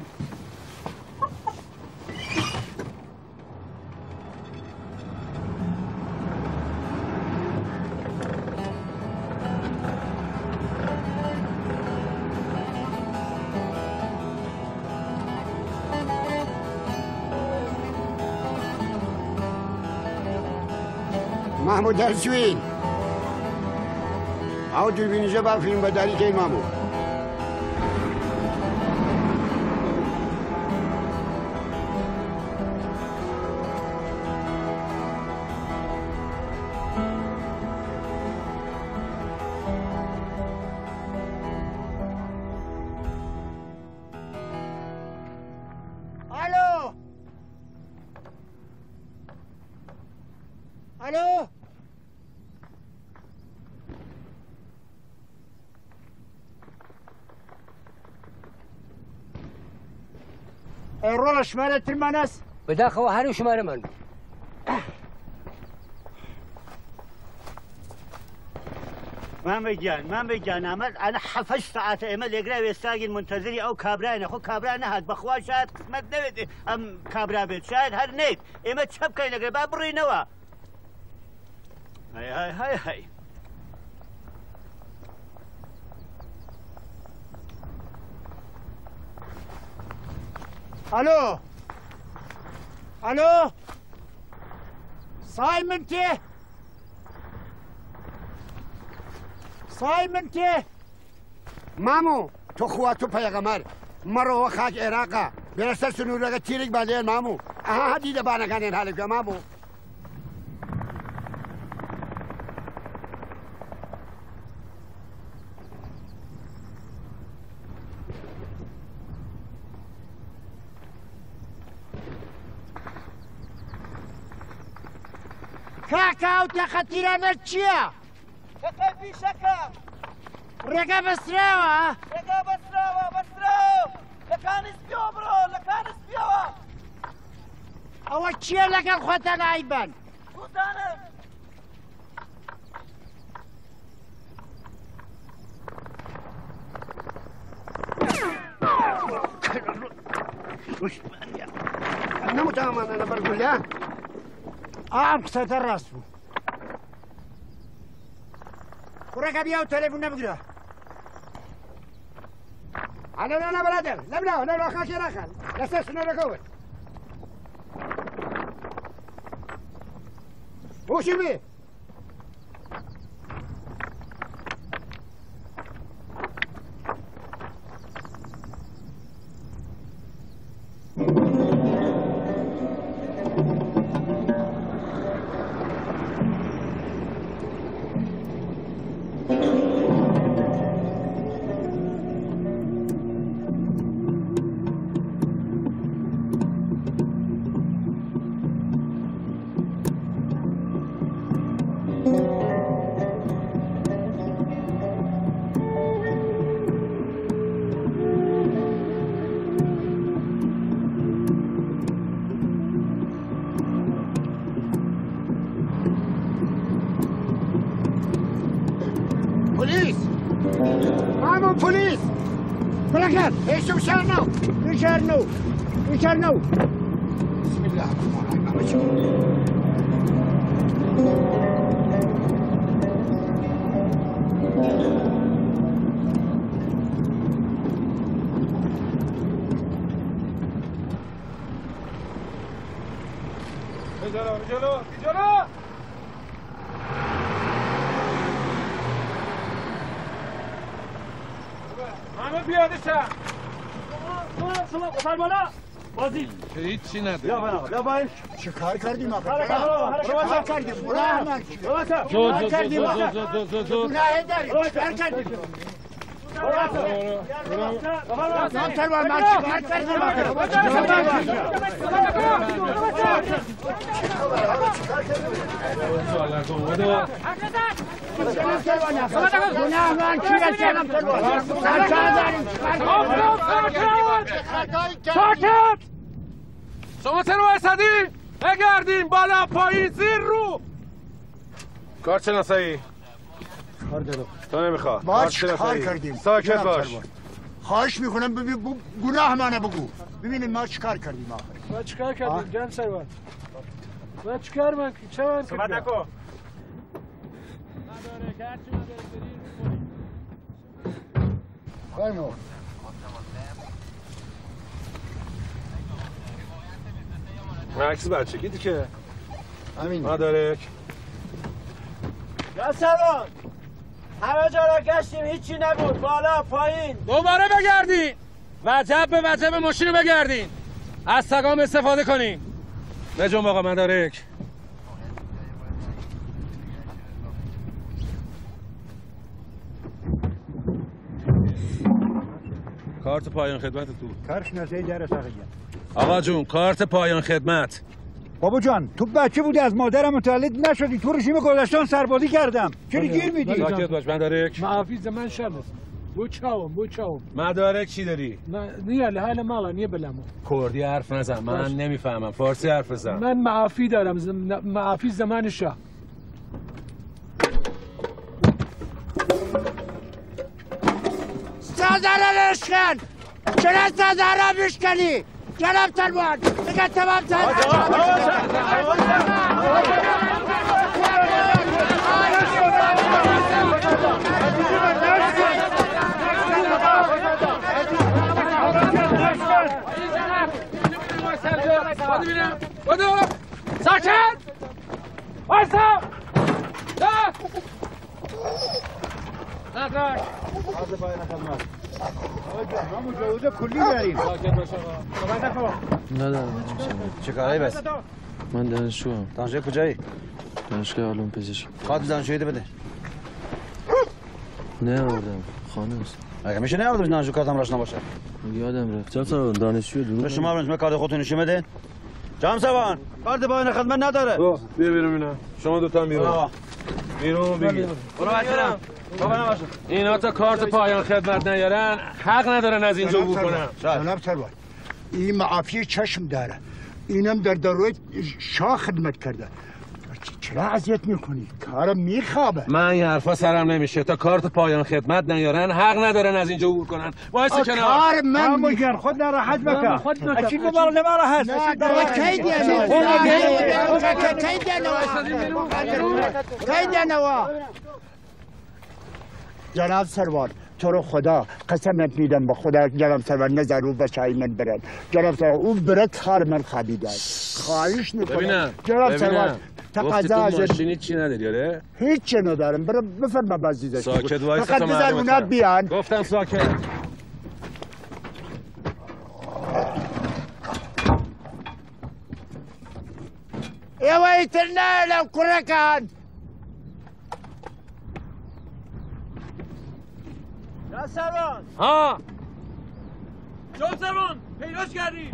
محمود درسوین او دوربینیجا بر فیلم بداری که محمود الو الو رول شماره ترمان است بداخل هر شماره من مامي جان مامي جان عمل انا حفظ ساعات امل يقرا ويستاجي المنتظري او كابرا خو كابرا نهاد بخوا شاهد قسمت نبت ام كابرا بيت شاهد هر نيت اما تشب كاين لقى بابري نوا هاي هاي هاي هاي الو الو سايمون تي سايمون تي مامو تو خواتو پیغمبر مرو خاک عراقا برسل سنورا تیرک بعدين مامو اه هدي دبانا كان حالك مامو كاكاو تخطيرنا تشيا كاكا في شكا رقا بسراوة رقا بسراوة بسراوة لكان اسبيو برو لكان اسبيو او تشيا لك الخوتا لايبان خوتانا وش انا متامن انا بقول له عم قصة الراس ورقا بياو تليفون نبقرا انا لا لا برادر لا لا لا لا خاكي راخل لا سسنا ركوت وش بيه بوليس مامون بوليس بلاكات ايش مشارنو مشارنو مشارنو بسم الله الرحمن الرحيم جلو جلو جلو همه بیاده شد شما قفل بالا بازی هیچی نده یا بنا یا باید چه کار کردیم آقا؟ چه کردیم؟ گناه کردیم آقا؟ گناه داریم چه کار کردیم؟ نام تلوار ما چه کار کردیم آقا؟ گناه من چیه چنم تلوار؟ سرکار داریم ساکت شما چرا وایسادی؟ بگردین بالا پایین زیر رو کارشناسایی کار دارم تو نمیخواد ما چه کار کردیم؟ ساکت باش خواهش میکنم ببین گناه منو بگو ببینید ما چه کار کردیم آخر ما چه کار کردیم جان سروان ما چه کار من چه من کردیم صحبت نکن خواهیم عکس بچگی دیگه همین مدارک جان سروان همه جا را گشتیم هیچی نبود بالا پایین دوباره بگردین وجب به وجب ماشین رو بگردین از سگام استفاده کنین نجم آقا مدارک کارت پایان خدمت تو کارش نزدیک در ساقیه آقا جون کارت پایان خدمت بابا جان تو بچه بودی از مادرم متولد نشدی تو رژیم گذشتان سربازی کردم چرا گیر میدی ساکت باش مدارک محافظ من شب بو چاوم بو چاوم مدارک چی داری؟ نیه لحال مالا نیه بلمو کردی حرف نزن من نمیفهمم فارسی حرف بزن من معافی دارم زم... معافی زمان شاه سازاره رشکن چرا سازاره بشکنی جناب سلمان دیگه تمام بدو ساکت وایسا لا نترک هذا باين خدمات همون جوده کلی داریم ساکت باش آقا ندارم چه کاری بس؟ من دانشجوام. دانشجوی کجایی؟ دانشگاه علوم پزشکی. کارت دانشجویی بده. نه آوردم خانه است. اگه میشه نه آوردم دانشجو کارتم راش نباشه. یادم رفت. چطور دانشجو دروغ؟ شما برنج کارت خودتون نشون بده. جام سوان کارت باین خدمت نداره. بیا بیرون اینا. شما دو تا بیرون. بیرون بگیر. برو بچه‌ها. بابا نباشه. اینا تا کارت پایان خدمت نیارن حق ندارن از اینجا عبور کنن. جناب سروان این معافی چشم داره. اینم در دروی شاه خدمت کرده. چرا اذیت میکنی؟ کارم میخوابه. من این حرفا سرم نمیشه تا کارت پایان خدمت نیارن حق ندارن از اینجا عبور کنن. وایس کنار. کار من میگم خود ناراحت بکن. خود نکن. اکی دوباره ناراحت. کی دیانو کی دیانو کی دیانو جناب سروان تو رو خدا قسمت میدم به خدا جناب سروان نظر رو بچه من برد جناب سروان اون برد کار من خبیده خواهش میکنم ببینم جناب سروان تقاضا از ماشینی چی نداری آره؟ هیچ چی ندارم برو بفرما بازیزش ساکت وایس فقط بذار اونا بیان گفتم ساکت يا ويتنا لو كركان يا سروان ها جو سروان پیداش کردی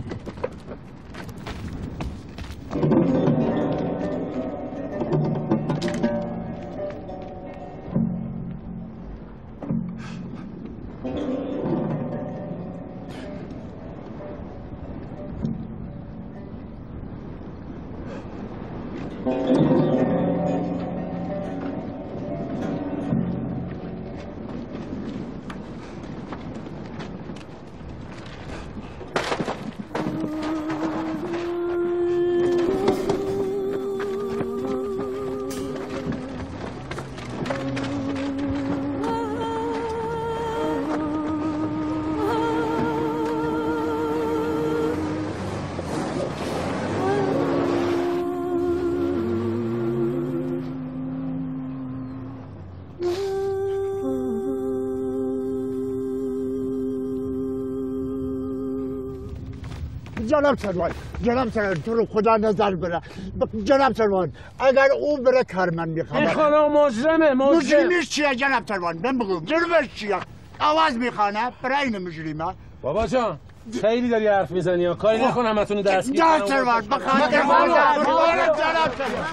جناب سروان جناب سروان تو رو خدا نظر بره جناب سروان اگر او بره کار من میخوام این خانم مجرمه مجرم مجرمش چیه جناب سروان من بگو جرمش چیه آواز میخوانه برای این مجرمه بابا جان خیلی داری حرف میزنی یا کاری نکن همتون دست گیر جناب سروان بخاطر جناب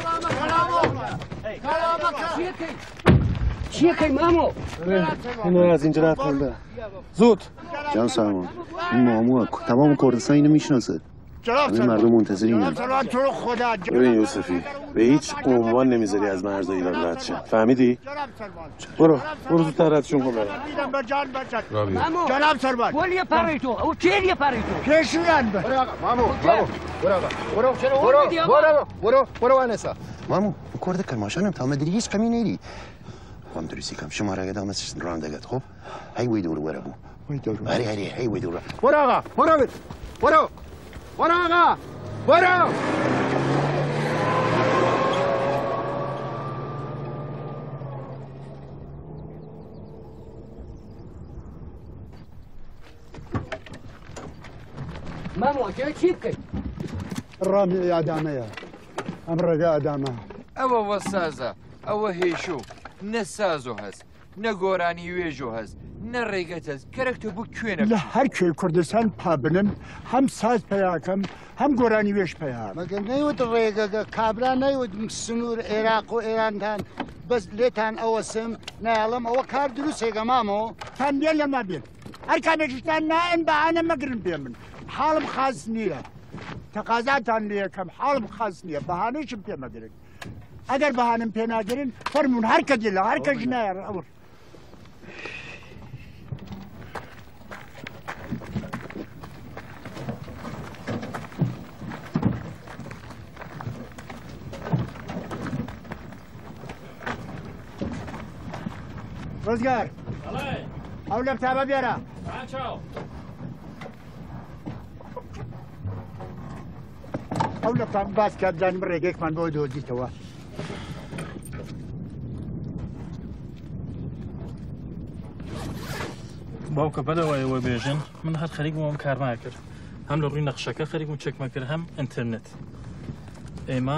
چیه که مامو اینو از اینجا رفت کنده زود جناب سروان این مامو تمام کردستان اینو میشناسه همه مردم منتظرین جناب سروان تو رو خدا ببین یوسفی به هیچ عنوان نمیذاری از مرز ایران رد شه فهمیدی؟ برو برو زودتر ردشون کن برم جناب سروان ولی پری تو او چیه پری تو کشیدن برو آقا مامو مامو برو آقا برو برو برو برو برو وانسا مامو کرد کرماشانم تا مدری هیچ کمی نیری هم دریسی کم شما را گدام از راندگت خب هی وی دور برو وی دور هری هری هی وی دور برو آقا برو برو برو آقا برو مامو چی که رامی آدمه امر آدمه ئەوە وەسازە ئەوە هێشۆ نە سازۆ هەست نە گۆرانی وێژۆ هەست نه ریگت کرک تو بو کوینه لە هەر کوێ کوردستان پابنم هەم ساز پیاکەم هەم گۆرانی وێش پیام مەگە نەیوت ڕێگەگە کابرا نەیوت سنوور عێراق و ئێرانتان بەس لێتان ئەوەسم نایڵم ئەوە کار دروستێکە مامەوە تان بێن لەما بێن هەر کامێکشتان نائن بەهانە مەگرن پێ من حاڵم خاص نییە تەقازاتان لێ یەکەم حاڵم خاص نییە بەهانەیشم پێ مەگرن ئەگەر بەهانم پێ ناگرن فەرمونون هەر کە دیلە هەر کەش نایە ئەوڕ ڕزگار ئەو لەپتاپە بێرە ئەو لەپتاپ باس کات زانیم ڕێگەیەکمان بۆ دۆزیتەوە باوکە بەلەوەیەوە بێژن من هەر خەریک بووم کارمان کرد هەم لە ڕووی نەخشەکە خەریک و چێکمە کرد هەم ئینترنێت ئێمە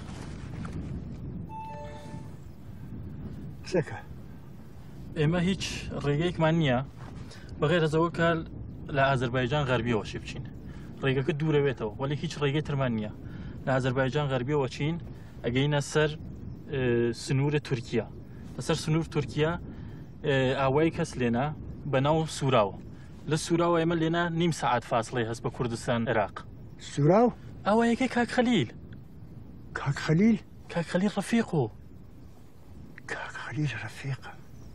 قسەکە ئێمە هیچ ڕێگەیەکمان نییە بەغێر ئەزەوە کە لە ئازەربایجان غەربیەوەشی بچین ڕێگەکە دوورەوێتەوە وەلی هیچ ڕێگەی ترمان نییە لە ئازەربایجان غەربیەوە چین ئەگەینە سەر سنوورە تورکیا لەسەر سنوور تورکیا ئاوای کەس لێنا بەناو سوراوە لە سوراوە ئێمە لێنا نیم سەعات فاصلەی هەست بە کوردستان عێراق سوراو ئاوایەکەی کاک خەلیل کاک خەلیل کاک خەلیل ڕەفیق و کاک خەلیل ڕەفیقە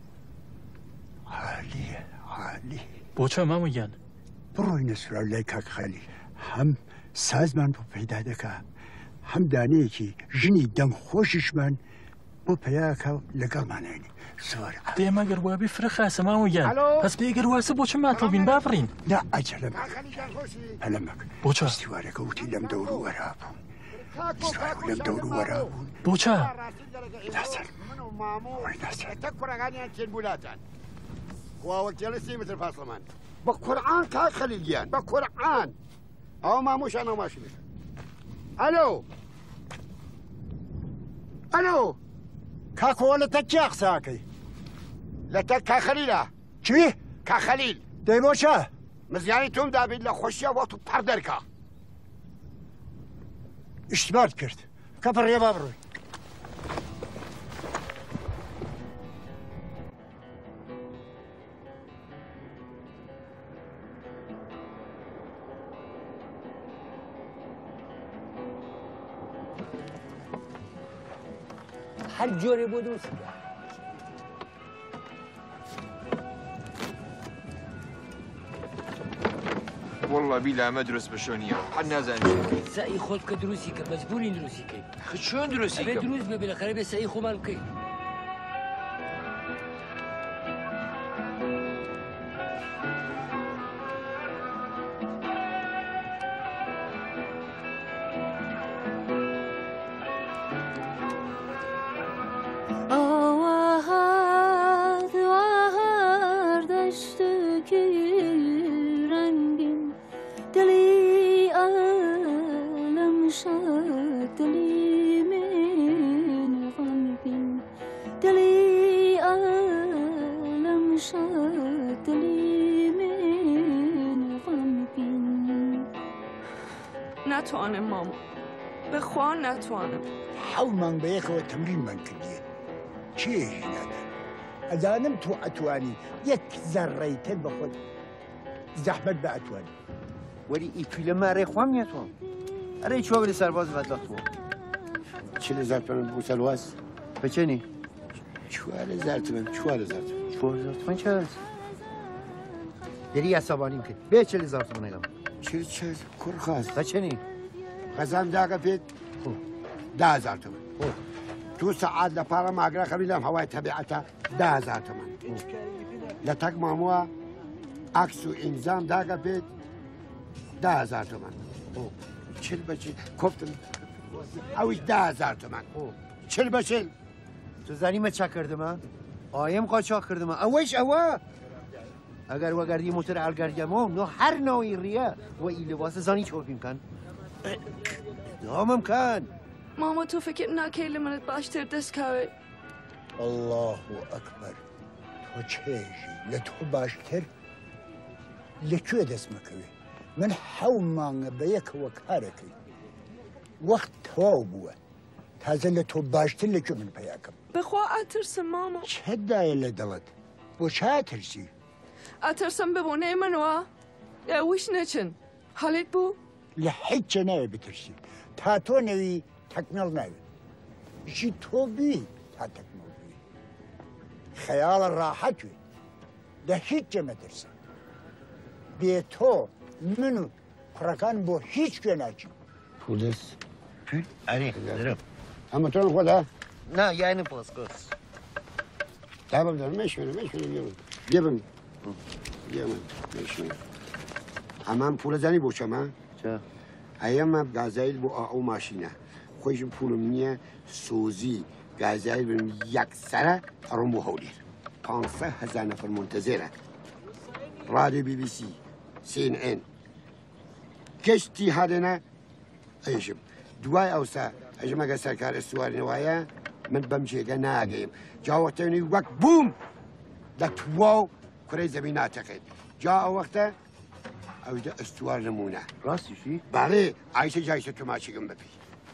عالیە عالی بۆچە مامۆگیان بڕۆینە سوراو لای کاک خەلیل هەم سازمان بۆ پەیدا دەکا هەم دانەیەکی ژنی دەم خۆشیشمان بۆ پەیاکە لەگەڵمانێنی زۆر دێمە گەروابی فرەخاسە مامۆگیان پس بێ گەرواسە بۆچە ماتەڵبین با بڕین نا ئەجەلەمە هەلەمەک بۆچە سیوارەکە وتی لەم دەور و وەرا بوون سیوارەکە لەم دەور و وەرا بوون بۆچە ناسەر تە کوڕەکانیان چێن بولاتان واوەکێڵە سی متر فاصلەمان بە قورعان کاک خەلیلیان بە قورعان ئەوە مامۆشان ئەو ماشینێک ئەلۆ ئەلۆ کاکۆوە لە تەک کیا قساکەی لە تەک کاک خەلیلە چی؟ کاک خەلیل دەی بۆچە؟ مزیانی تۆم دابێت لە خۆشیە بۆ تو پەر دەرکە ئیشتبات کرد کە پڕێ با بڕۆی هەر جۆرێ بۆ دۆست والله بیلا ئەمە دروست بە شۆنیە هەر نازانم سعی خۆت کە دروستی کە مەجبوری دروستی کەی چۆن دروستی ئەبێ دروست بێ بێلەخەرە بێ سعی خۆمان بکەین ناتوانم ماما بخوا ناتوانم حەوڵمان بە یەکەوە تەمرینمان کردیە چێژی نادەن ئەزانم تۆ ئەتوانی یەک زەڕەی تر بە خۆت زەحمەت بە ئەتوانی وەری ئیپی لە مارێ خوام نێتوە ئەرەی چۆگری سەرباز بەدبەختەوە چل هزار تومن بۆ سەلواز بەچەنی چوار هزار تومن چوار هزار تومن چوار هزار تومن چه هست دەری یاسەبانیم کرد بێ چل هزار تومنەکەم چل چل کوڕ خاست بەچەنی خەزام داکە پێت ده هزار تومن تو سەعات لە پارە ماگرا خەمی لەم هەوای تەبیعەتە ده هزار تومن لە تەک مامووە عکس و ئیمزام داکە پێت ده هزار تومن چل بە چل کۆفتم ئەویش ده هزار تومن چل بە چل تو زانیمە چا کردمە ئایم قاچاق کردمە ئەوەش ئەوە ئەگەر وەگەردی موتر ئەلگەریەمەوە نۆ هەر نەوەی ڕیە وە ئی لەواسە زانی چۆ بکەن دامم کەن ماما تۆ فکر ناکەی لە منت باشتر دەستکاوێ الله ئەکبەر تۆ تۆ چێژی لە تۆ باشتر لەکوێ دەست مەکەوێ من حەو مانگە بە یەکەوە کارەکەی وەخت تەواو بووە تازە لە تۆ باشتر لەکوێ من پەیاکەم بخوا ئەترسم ماما چەدایە لە دڵت بۆ چاترسی ئەترسم ببوونەی منوە ئەویش نەچن حەڵێت بوو لە هیچ ناوێ بترسی تا تۆ نەوی تەکنەڵ ناوێت ژی تۆ بی تا تەکنەڵ بی خەیاڵە ڕاحەتوێ لە هیچ جە مەترسە بێ تۆ من و کوڕەکان بۆ هیچ کوێ ناچین پولس پول ئەرێ درم ئەمە تۆ خۆدا نا یعنی پۆسکۆس تا بەدەر مەشوێنە مەشوێنە بێبم بێمە مەشوێنە ئەمان پولە زانی بۆ چەمە ئەیەمە گازایل بۆ ئەو ماشینە خۆشم پولم نییە سۆزی گازایل بن یەکسەرە ئەڕۆم بۆ هەولێر پانسە هەزار نەفەر منتەزێرە رادیۆ بی بی سی سی ئێن ئێن گەشتی هادێنە ئەیژم دوای ئەوسا ئەژم ئەگە سەرکار ئەستوارنەوەیە من بەم جێگە ناگەیم جاوەتەوێنی وەک بووم لە تواو کوڕەی زەوی ناتەقێت جا ئەو وەختە ئەودا ئەستوار نمونە ڕاستیشی باڵێ ئایشە جایشە تۆماچێکم بپی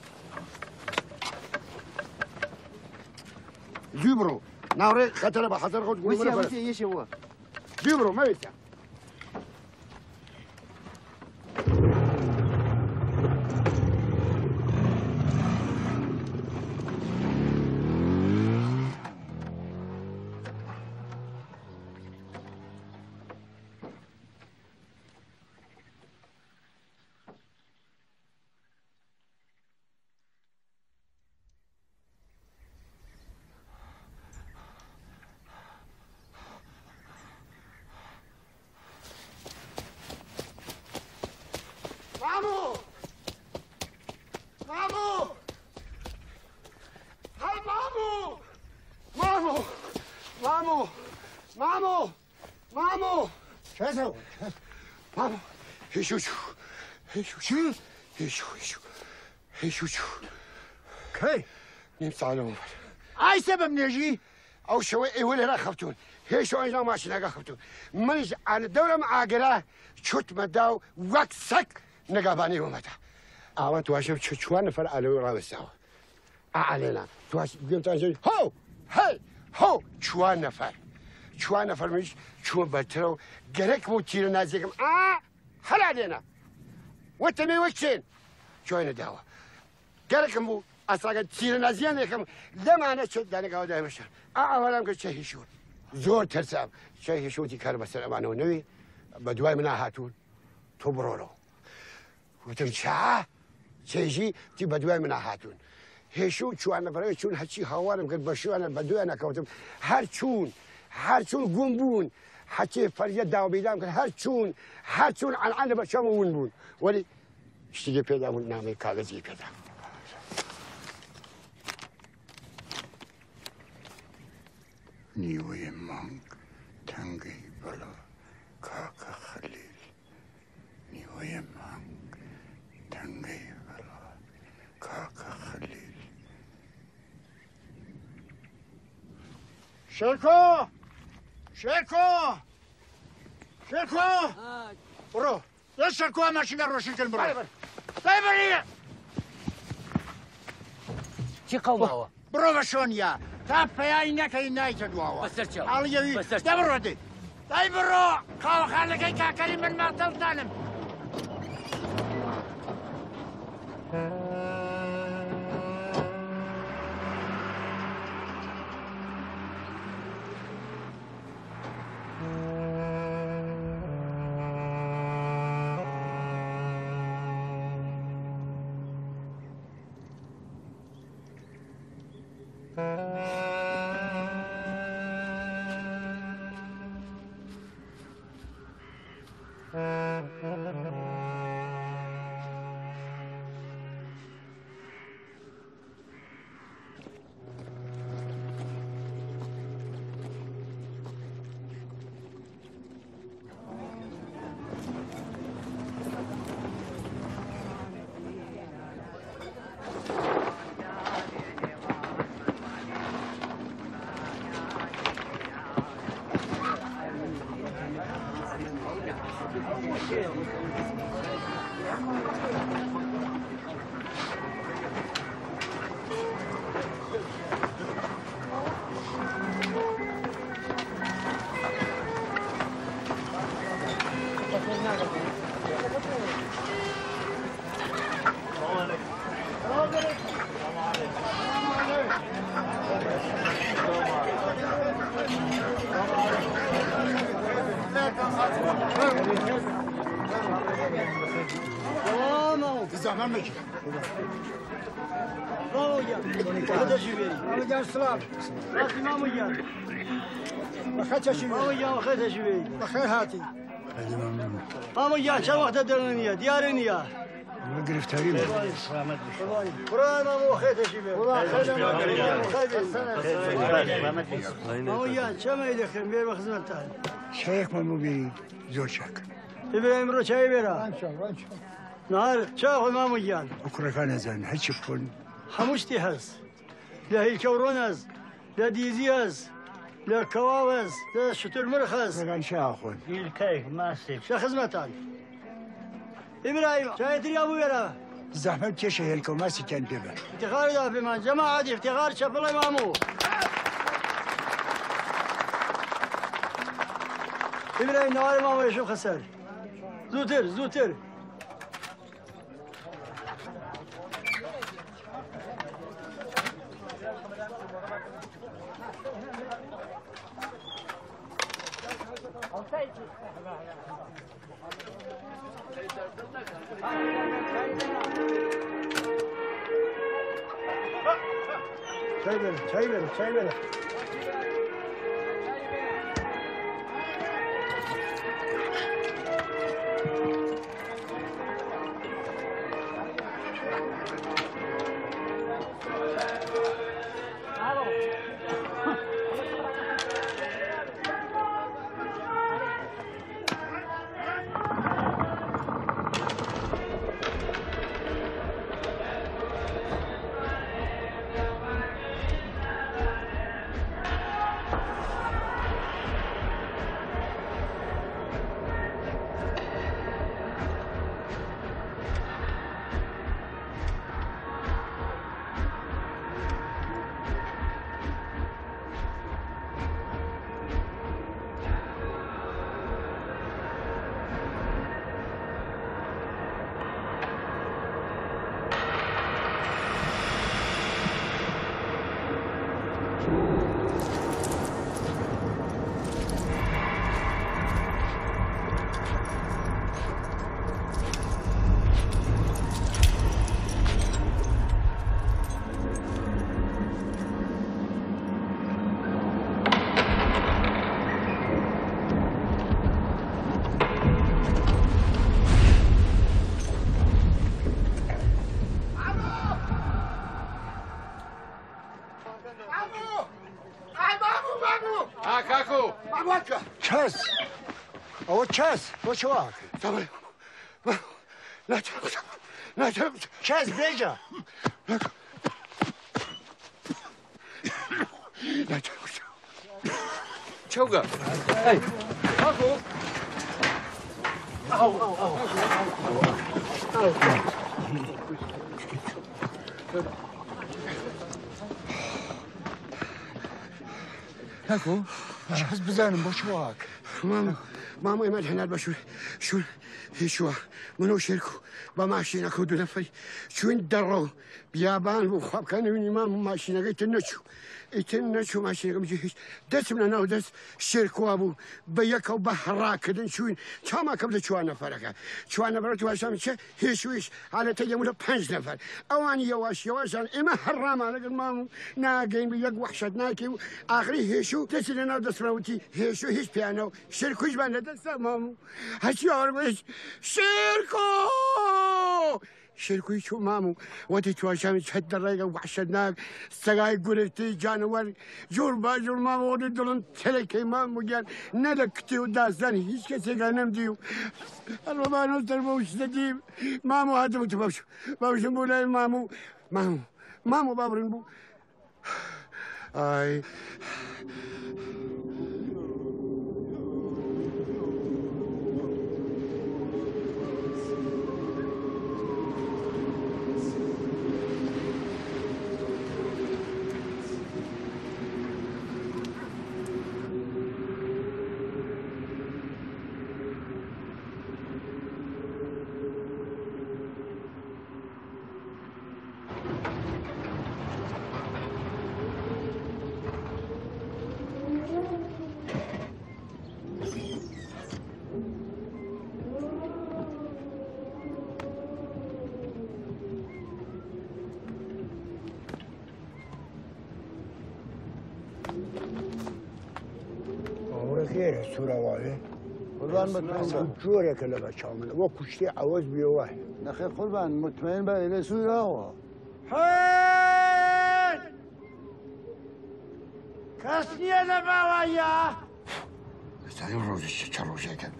زوو بڕۆ ناوڕێ خەتەرە بە حەزەر خۆت یەشەوە زوو بڕۆ مەوێتە مامو مامو هل مامو مامو مامو مامو مامو چه مامو هیچو چو هیچو چو هیچو هیچو هیچو چو کی نیم ساعة عمر ئای سەبەم نێژی ئەو شەوە ئێوە لێرە خەوتون هێشۆ ئەنجا ماشینەکە خەوتون منیش ئانە دەورەم ئاگرا چوتمە دا و وەک سەک نەگابانی ومەدا ئاوە تواشە چ چوار نەفەر ئالەوەی ڕاوەستاوە ئالێنا تواش گوێم تاژێ هۆ هەی هۆ چوار نەفەر چوار نەفەر منیش چووە بەرترە و گەرەک بوو تیرە نازێکم ئا هەلا لێنە وەتەمێ وەک چێن جوێنە داوە گەرەکم بوو ئەساگە تیرە نازیانێکم لەمانە چێت دانەگاوە دایمەشە ئا ئەوەلام کرد چە هیشون زۆر ترسام چە هیشوتی کار بەسەر ئەمانەوە نەوێ بە دوای منە هاتوون تۆ بڕۆرەوە وتم چا چێژی تی بە دوای منە هاتوون هێشوو چوار نەفەرەوەی چوون هەچی هاوارم کرد بە شوانە بە دوای نەکەوتم هەر چوون هەر چوون گوم بوون حەچێ فەریە داوبیدام کرد هەر چوون هەر چوون ئەلعانە بە چەمە ون بوون وەلی شتێکی پێدا بوون نامەی کاغەزی پێدا نیوەی مانگ تەنگەی بەڵا کاکە خەلیل نیوەی مانگ تەنگەی بەڵا کاکە خەلیل شێرکۆ شێرکۆ شێرکۆ بڕۆ لە شێرکۆ ماشینە ڕۆشنکردن بڕۆ دای بەریە چی قەوماوە بڕۆ بە شۆنیا تا پەیایی نەکەی نایتە دواوە هەڵیەوی دە بڕۆ دێ دای بڕۆ قاوەخانەکەی کاکەری من ماتەڵدانم زحمت میکنه. مامو جان خدا شفیعی مامو جان سلام راستی مامو جان بخیر چشمی مامو جان خدا شفیعی بخیر هاتی خیلی ممنون مامو جان چند وقت دارن نیا دیار نیا ما گرفتاری بود سلامت باشی برای مامو خدا شفیعی مامو جان چه میده خیر بیر به خدمتتان شیخ مامو بری زور شک ابراهیم رو چای بیرا نهار چه خود مامو جان اکرکان ازن هیچ کن هموشتی هست لا هیلکورون هست لا دیزی هست لا کباب هست لا شتر مرخ هست رگان شاه خود هیلکای ماسیف چه خدمتان ابراهیم چای تری ابو بیرا زحمت کشه هلکو ماسی کن ببر افتخار دا به من جماعت افتخار شفل مامو ابراهیم نهار مامو شو خسر زودتر زودتر چای بره چای بره چای بره چس او چس با چه واقع تمام نه چرا نه چرا چس بیجا نه چرا چوگا ای کاکو او او او کاکو چس بزنم با چه واقع مام مامو امد هنر باشون شون هیچوا منو شرکو با ماشین اکو دو نفری چون در رو بیابان و خواب کنی مام ماشین اگه ایتن نچو ایتن نچو ماشین اگه میشه هیچ دست من ناو دست شرکو ابو به یک و به هر کدن چون چهام کم چوان نفر که چوان نفر تو هاشم چه هیچویش حالا تیمون پنج نفر اوانی یواش یواشان اما حرام على مامو ناقين بيق وحشت ناكي اخري هيشو تسلنا دس راوتي هيشو هيش بيانو شركوش بنا دس مامو هشي اوربش شركو شركوي شو مامو وتي تو عشان تشد الريقه وحشتناك سقاي قرتي جانور جور باجور مامو ودي دلون تلكي مامو جان نلكتي ودازان هيش كسي غنم ديو الربان وتربوش تجيب مامو هذا متبوش باوش مولاي مامو مامو مامو بابرين بو اي سوراوایه قربان مطمئن جوره که لبه چامنه و کشتی عوض بیوه نخیر قربان مطمئن به ایل سوراوا حین کس نیه لباویا این روزش چه روشه کن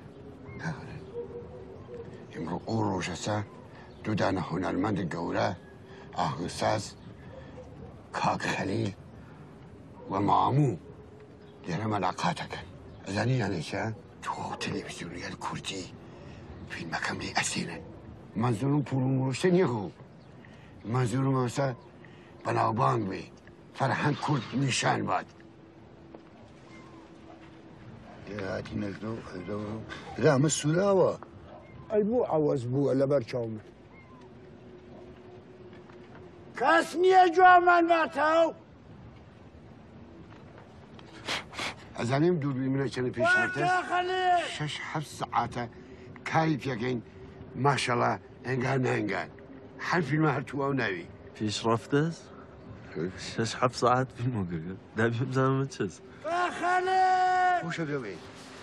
امرو او روشه سه دو دانه هنرمند گوره آهنگساز کاک خلیل و مامو دیره ملاقات کن ازانی یعنی چه؟ تو تلویزیونی کردی فیلم کم لی اسیرن منظورم پولون روشه نیه خو منظورم مثلا بنابان بی فرهنگ کرد میشن باد هاتی نکدو خیدو رام سوراوا ای بو عوض بو لبر چامن کس نیه جوامن باتاو ازانیم دور بیمونه چنه پیش رفته شش هفت ساعته کاری پیکین ماشالله انگار نه انگار هر فیلم هر تو او نوی پیش رفته است؟ شش هفت ساعت فیلمو گرگه دبیم زمان چیز خاله خوش دوی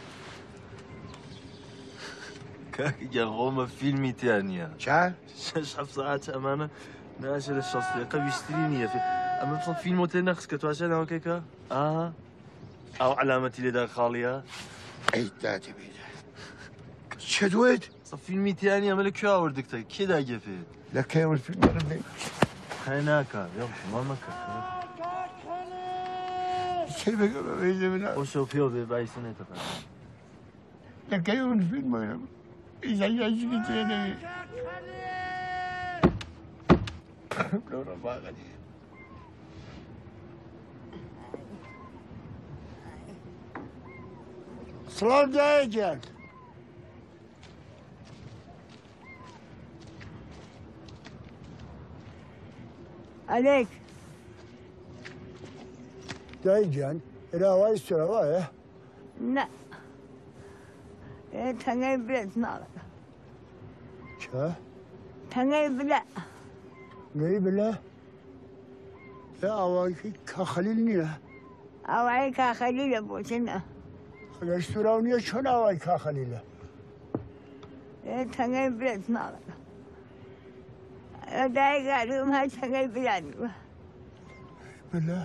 كاكي قوم فيلمي تانية شا؟ شاش حب ساعات أمانة ناشر الشخصية قبل يشتريني في أما بصف فيلم تاني نخس كتواشان أو كيكا آه أو علامتي لدى خالية أي تاتي بيدا شدويت؟ صف فيلمي تانية ملك شو أوردك تاي كده جفيت لك يا والفيلم ربي هناك يوم ما مكة شي بقى بيجي منا وشو فيو بباي سنة تقال لك يا والفيلم ربي إذا يجي تاني لو ربا غني سلام جان عليك دايجان راواي سراواي لا تنغي بلاد نار شا تنغي بلا غي بلا يا اواي كخليلني اواي كخليل بوتنا خلاص سراوني شلون اواي كخليل تنغي بلاد نار داي قالوا ما تنغي بلاد بلا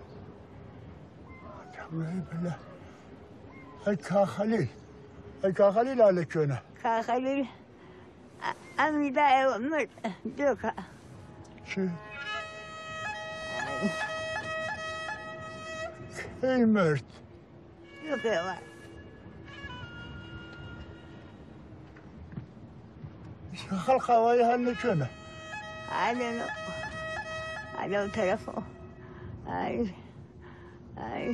تنغي بلا هاي كخليل هاي كخليل عليك هنا كخليل أمي داي ومر دوكا شو كي مرت دوكا شو خلقها ويا هالنجمة أنا لو أنا تلفون أي أي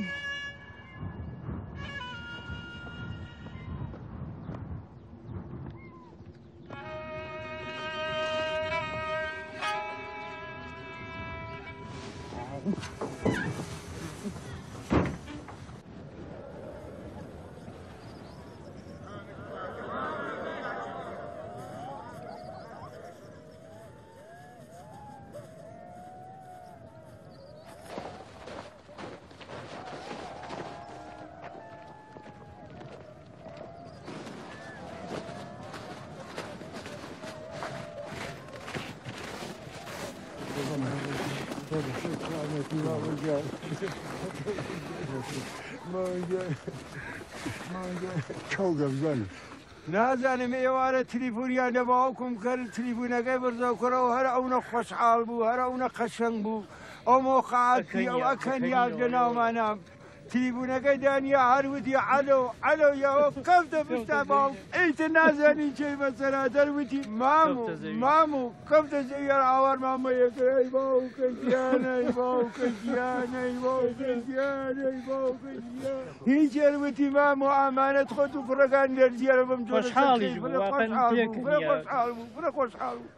نازانم ئێوارە تلیفۆنیان لە باوکم کرد تلیفۆنەکەی بردەکڕەوە هەر ئەوە خۆشحاڵ بوو هەر ئەوە قەشەنگ بوو ئەو مۆقعاتی ئەو ئەکەن یاد لە ناومانام تلیفۆنەکەی دانیا هەروتی عەلۆ عەلۆ یاوە کەفتە پشتا باوک ئەیتە نازانی چێ بەسەرا دەروتی مامۆ مامۆ کەفتە زەویار ئاوارمان مەیەکرا ئەی باوکە گیانە ئەی باوکە گیانە ئەی باوکە گیانە ئەی باوکە گیانە هیچ یاروتی مامۆ ئامانەت خۆت و کوڕەکان دەرزیێرە بەم جۆرە خۆشحاڵیش بوو خۆشحاڵ بوو فرە خۆشحاڵ بوو فرە خۆشحاڵ بوو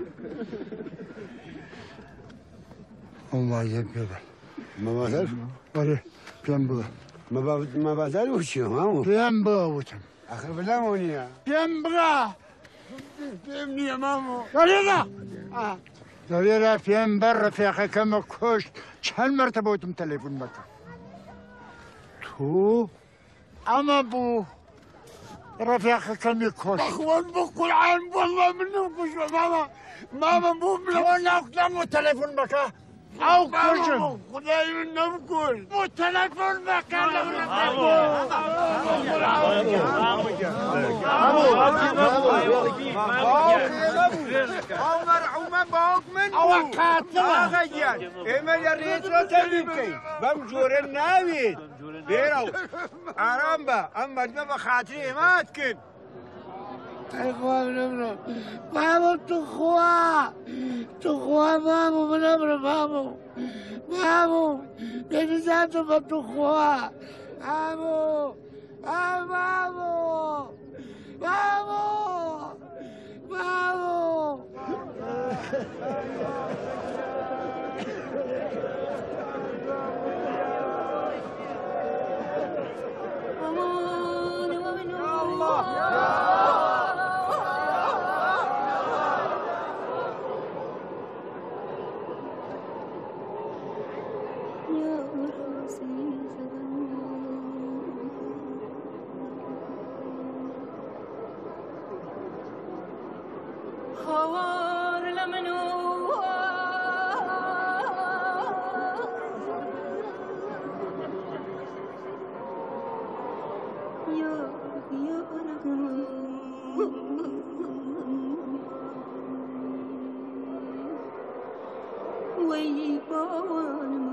والله يبقى مبادر؟ آره پیم بوده مبادر و چی همون؟ پیم بودم آخر بلا مونیه پیم بگا پیم نیه مامو دلیلا دلیلا پیم بر رفیقه کم کشت چند مرتبه بودم تلفن بکن تو أما بو رفيق كم يكوش أخوان بكل عام والله منهم كوش ماما ماما بو من وانا أقدم تليفون بكا أو كوشم خداي منهم كل مو تليفون بكا أو مرحوما باوك من أو قاتلة أغيان إما يريد رو تليبكي بمجور الناويد بيرو عرام با أما دم خاطري ما تكن تخوا من أمره مامو تخوا تخوا مامو من أمره مامو مامو نفساتو من تخوا مامو مامو مامو مامو خوار لمنو يا يا وي بوان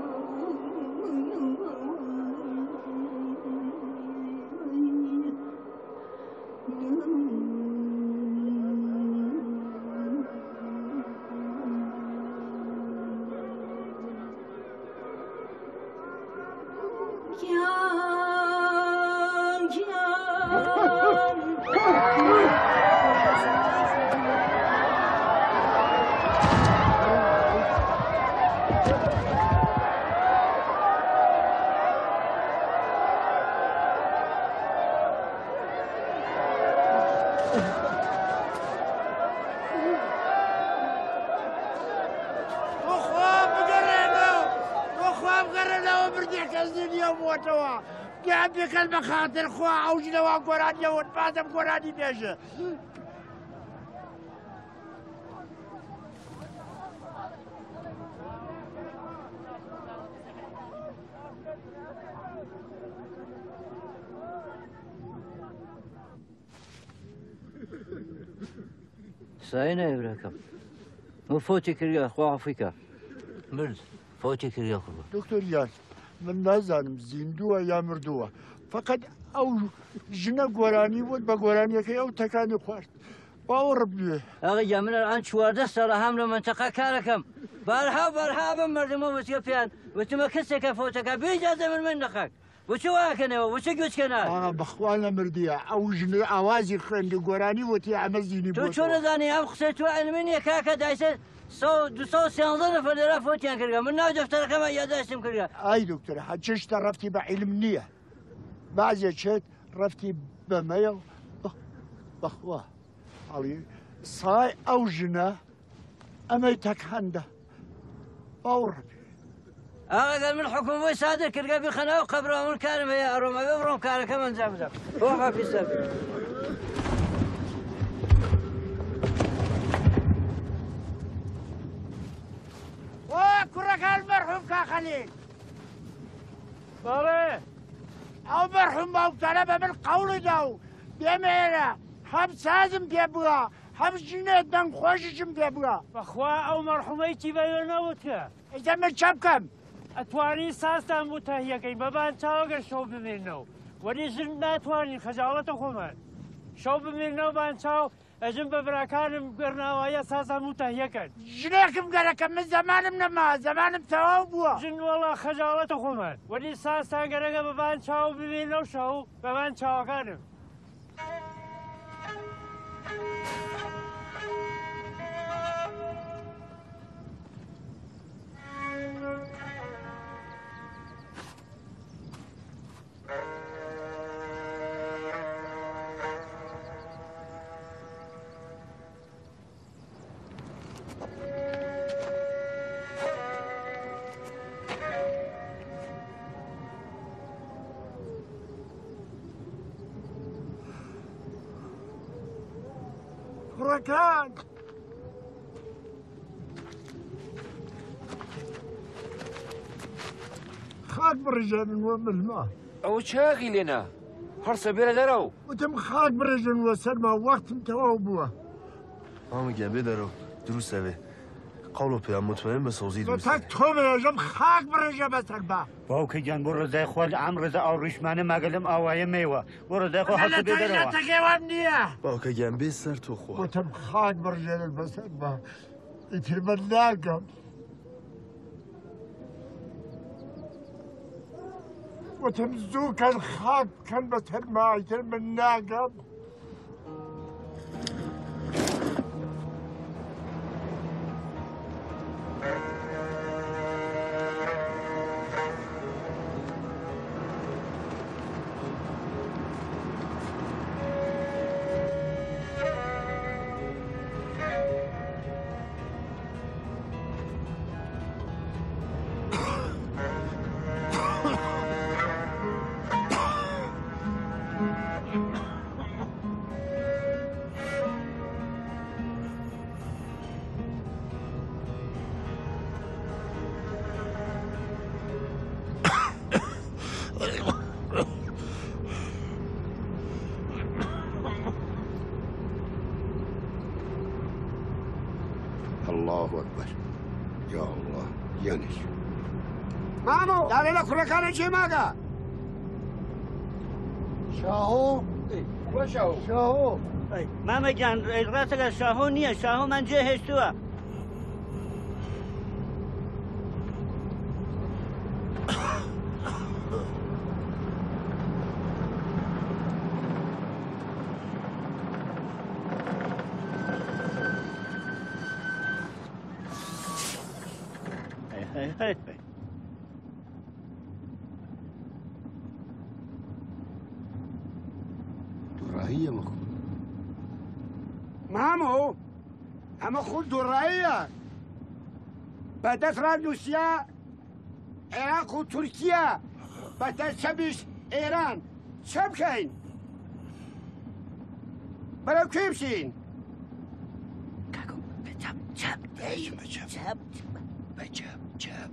كلمة خاطر خوا عوجنا وقرانيا ونبادم قراني بيجا ساينا يبراكم مو فوتي كريا خوا عفيكا مرد فوتي كريا خوا دكتور ياس من نازانم زیندووە یا مردووە فقط ئەو ژنە گۆرانی بوت بە گۆرانیەکەی ئەو تەکانی خوارد باوەڕ بێ ئەغا من ئەلان چواردە ساڵە هەم لە منتەقە کارەکەم بارها بارها بم مردمە وتیە پێیان وتمە کەسێکە فۆتەکە بێجازە من من نەخەک بچی واکەنەوە بچی گوچکەنە بەخوا نەمردیە ئەو ژنە ئاوازی خوێندی گۆرانی وتی ئەمە زیینی تۆ چۆن نەزانی ئەم قسەی تۆ علمی نییە کاکە دایسە دو سال سیانزە نەفەر لێرە فۆتیان کردگە من ناو دەفتەرەکەمە یادداشتم کردگە ئای دکتۆر هەچ شتە ڕەفتی بە عیلم نییە بازێکێت ڕەفتی بەمەیە بەخوا هەڵی سای ئەو ژنە ئەمەی تەکهەندە باوڕ ئاگەر من حکومەی سادر کردگە بخەنەوە قەبرەوە من کارم هەیە ئەڕۆمە بێ بڕۆم کارەکەم ئەنجام بدەم بۆ حافیزە کوڕەکان مەرحوم کاخەلیل بەڵێ ئەو مەرحوم باوکتانە بە من قەوڵی دا و دێمێرە هەم سازم پێ بووە هەم ژنێ دەنگ خۆشیشم پێ بووە بەخوا ئەو مەرحومەی چی بەوێ نەوتکە ئەجە من چە بکەم ئەتوانی ساستان بوو تەهیەکەین بەبان چاوەگەر شەو بمێنەوە وەلی ژن ناتوانین خەجاڵەتە خۆمان شەو بمێنەوە بان چاو ئەژم بە براکانم گەرناوایە سازان و تەهیەکەن ژنێکم گەرەکە من زەمانم نەما زەمانم تەواو بووە ژن وەڵا خەجاڵەتە خۆمان وەلی ساستان گەرەکە بەبان چاو بمێنەوە شەو بەبان چاوەکانم کوڕەکان خاک بڕژێنن وە ملما ئەو چاقی لێنا هەرسە بێرە دەرەوە وتم خاک بڕژن وە سەرما وەختم تەواو بووە مامەگیان بێ دەرەوە دروستە بێ قەڵۆ پێیان مطمئن بە سەوزی دروستە تەک تۆ بێژەم خاک بڕێژە بەسەر بە باوکە گیان بۆ ڕزای خۆ ئەم ڕزە ئاو ڕیشمانە ماگەلم ئاوایە مێوە بۆ ڕزای خۆ هەڵسە بێ دەرەوە تەگێوان نییە باوکە گیان بێ سەر تۆ خۆ وتم خاک بڕژێنن بەسەر بە ئیتر من ناگەم وتم زوو کەن خاک بکەن بەسەر مایتر من ناگەم الله أكبر يا الله يانش مامو داري لك ركانة شي ماذا شاهو شاهو شاهو ماما جان راسك شاهو نية شاهو من جهة هشتوها درائية مخو مامو اما خود درائية بدت روسيا عراق و تركيا بدت شبش ايران شب كاين برو كيمشين كاكو بجاب جاب ايش بجاب جاب بجاب جاب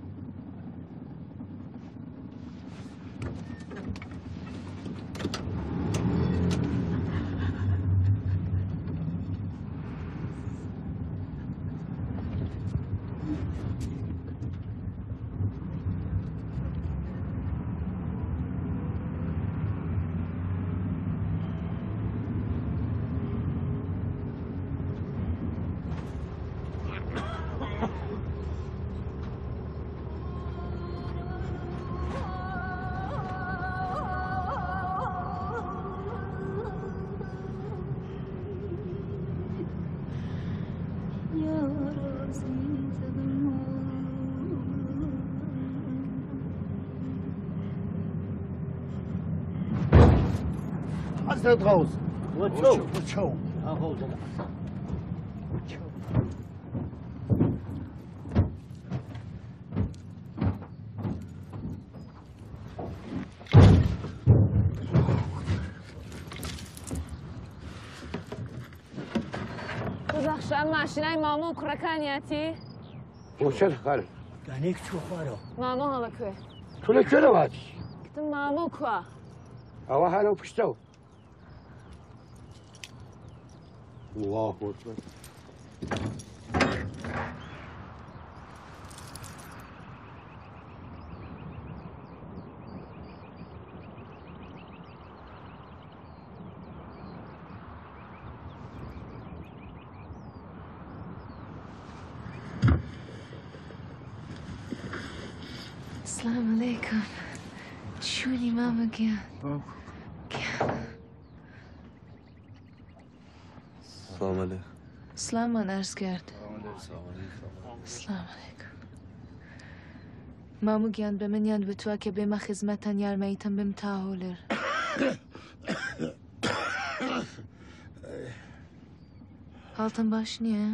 حسنت غوز وتشو وتشو اهو ده ببخشم ماشینای مامو کوڕەکانیاتی وشل خال كانيك شو خارو مامۆ هەڵەکوێ تو لك شنو هاتي گفتم مامۆ کووە او هلا وبشتو الله اكبر السلام عليكم شوني ماما كيان سلام علیکم سلام من عرض کرد سلام علیکم مامو گیان به من یان به تو که به ما خدمتن یارمایتن بم تاهولر حالتن باش نیه؟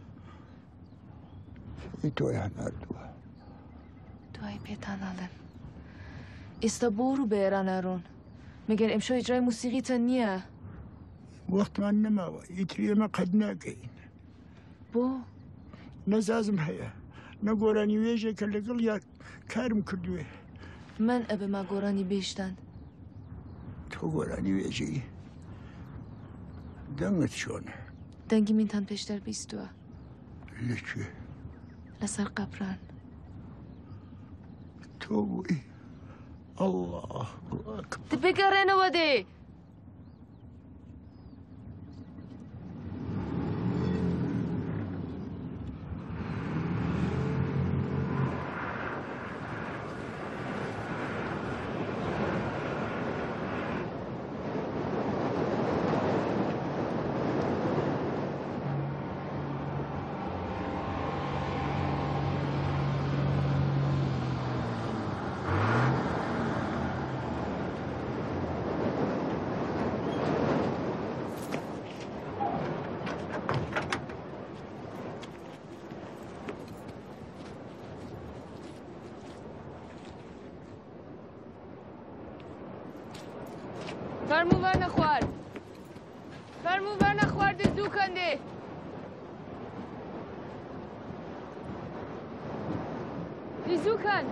تو yani Erdoğan. دوای پێتان هەڵێم ئێستا بۆ ڕوو بە ئێران ئەڕۆن مەگەر ئەمشەو ئیجرای موسیقیتان نییە وەختمان نەماوە ئیتری ئێمە قەت ناکەین بۆ نەزازم هەیە نەگۆرانی وێژێکە لەگەڵ یا کارم کردوێ من ئەبەما گۆرانی بێشتان تۆ گۆرانی وێژەی دەنگت چۆنە دەنگی منتان پێشتر بیستووە لەکوێ لەسەر قەپران تۆ بووی الله بگەڕێنەوە دێ فەرموو نەخوارد فەرموو نەخواردی دوو کەندێ دیزووکەن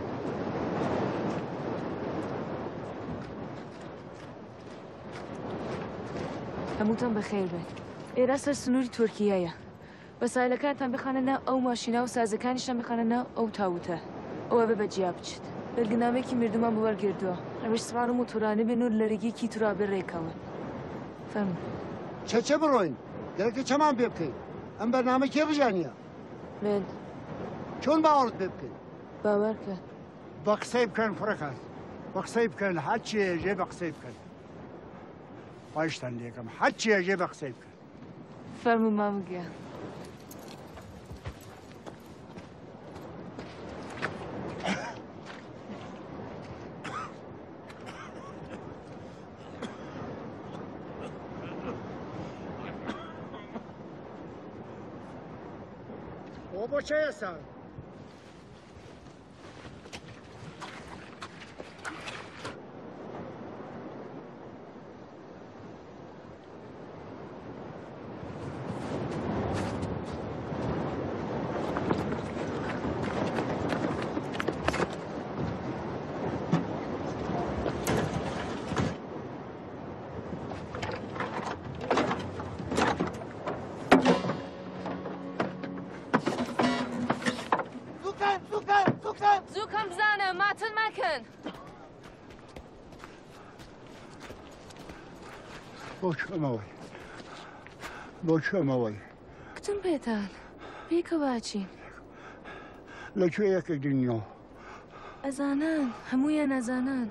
هەمووتان بەخێر بێت ئێرە سەر سنووری تورکیایە بەسایلەکانتان بخانەنە ئەو ماشینە و سازەکانیشان بخانەنە ئەو تاوتە ئەوە بە بەجیا بچێت بەرگنامێکی مردومان بوەرگردووە ئەمەش سوار و موتۆرانە بێن و لەرەگیکی تورا بڕێکەوە فەرموو چەچە بڕۆین گەرەکە چەمان پێ بکەین ئەم بەرنامە کێ ڕژانیە من چۆن باوەڕت پێ بکەین باوەڕکە بە قسەی بکەن فڕەکات بە قسەی بکەن هەرچی هێژێ بە قسەی بکەن خۆشتان لێکەم هەرچی هێژێ بە قسەی بکەن فەرموو مامگیان O boçaya sar. زووکەم بزانە ماتن مەکەن بۆ چۆمەوەی بۆ چۆمەوەی کتم پێتان پێکەوە چین لەکوێ یەکێک دنیۆ ئەزانان هەموویان ئەزانان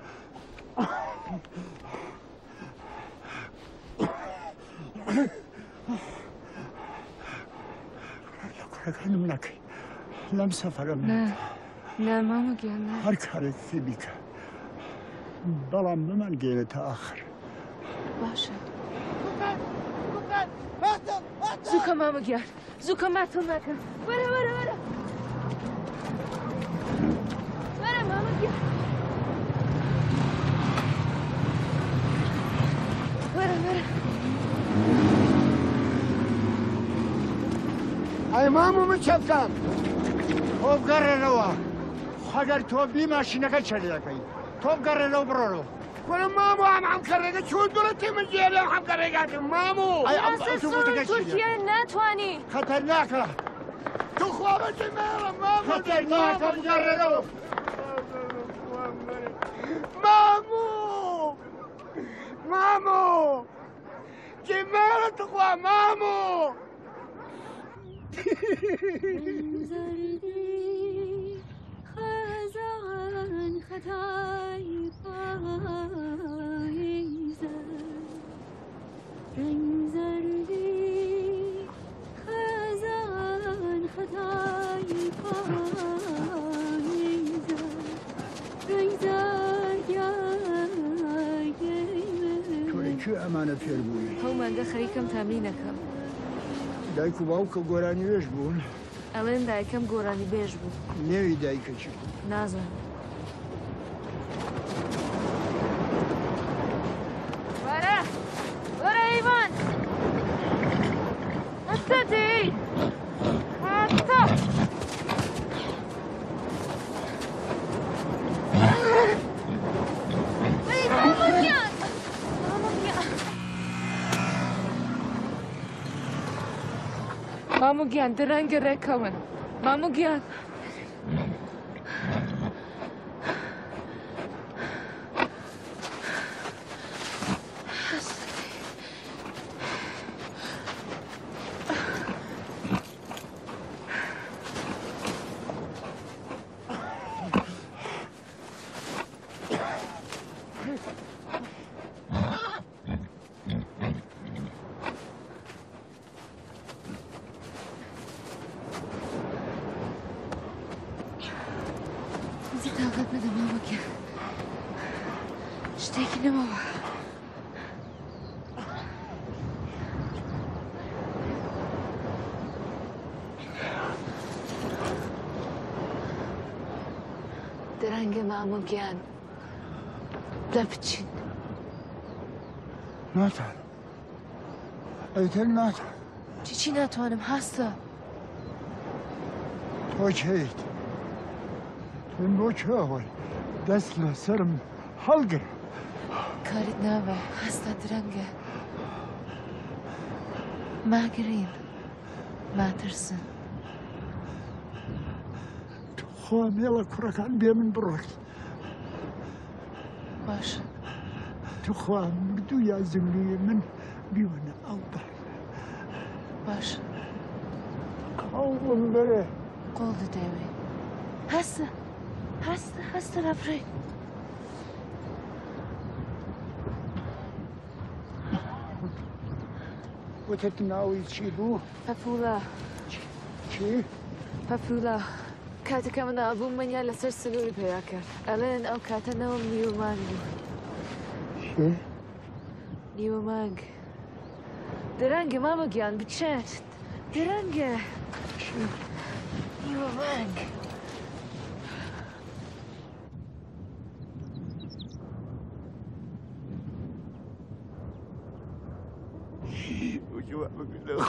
لە کوڕەکانم نەکەی لەم سەفەرم لا مامگیان هەر کارێکی بیکە بەڵام بمانگەێنە تا ئاخر باشە زووکە مامگیان زووکە ماتن مەکەن وەرە وەرە وەرە وەرە مامگیان وەرە وەرە ئەی مامۆ من چە بکەم تۆ بگەڕێنەوە خەگەر تۆ بی ماشینەکە چەلیەکەی تۆ بگەڕێنەوە بڕۆنەوە وەرە مامۆ ئەم هەمکەڕێگە چۆن دوڵەتی من جێرێ هەمکەڕێگاتم مامۆ تورکیە ناتوانی خەتەرناکە تو خۆڕەتی مێڵە مامۆ خەتەرناکە بگەڕێنەوە مامۆ مامۆ جێمێڵە توخوا مامۆ خزان خطای پاییزه رنگ زردی خزان خطای پاییزه رنگ زردی توی که ئەمانە فێر بووی هەو مانگە خەریکەم تامرینەکەم دایک و باوکە گۆرانی وێژ بوون ئەڵێن دایکەم گۆرانی بێژ بوو نێوی دایکە چی نازانم وەرە وەرە ئەیوان مامو گیان درنگ رکاون مامو گیان درنگ مامو گیان لبچین ناتوانم ئەیتر ناتوانم چی چی ناتوانم هەستە تۆ کێیت من بۆ کوێوەی دەست لە سرم هەڵگر کاریت ناوە هەستە درەنگە ماگرین ماترسن خوا مێڵە کوڕەکان بێ من بڕۆیت باشە توخوا مردوو یا زمینی من بیوەنە ئەو بەر باشە قەوڵم بەرێ قۆڵ دەدەوێ هەستە هەستە هەستە لەبڕێ وتت ناوی چی بوو؟ پەپوولە چی؟ پەپوولە کاتەکە من ئابووم منیان لەسەر سنووری پێیا کرد ئەڵێن ئەو کاتە نەوەم نیوەمانگ بوو چی؟ نیوەمانگ درەنگە مامە گیان بچێت درەنگە نیوەمانگ وجوه بقول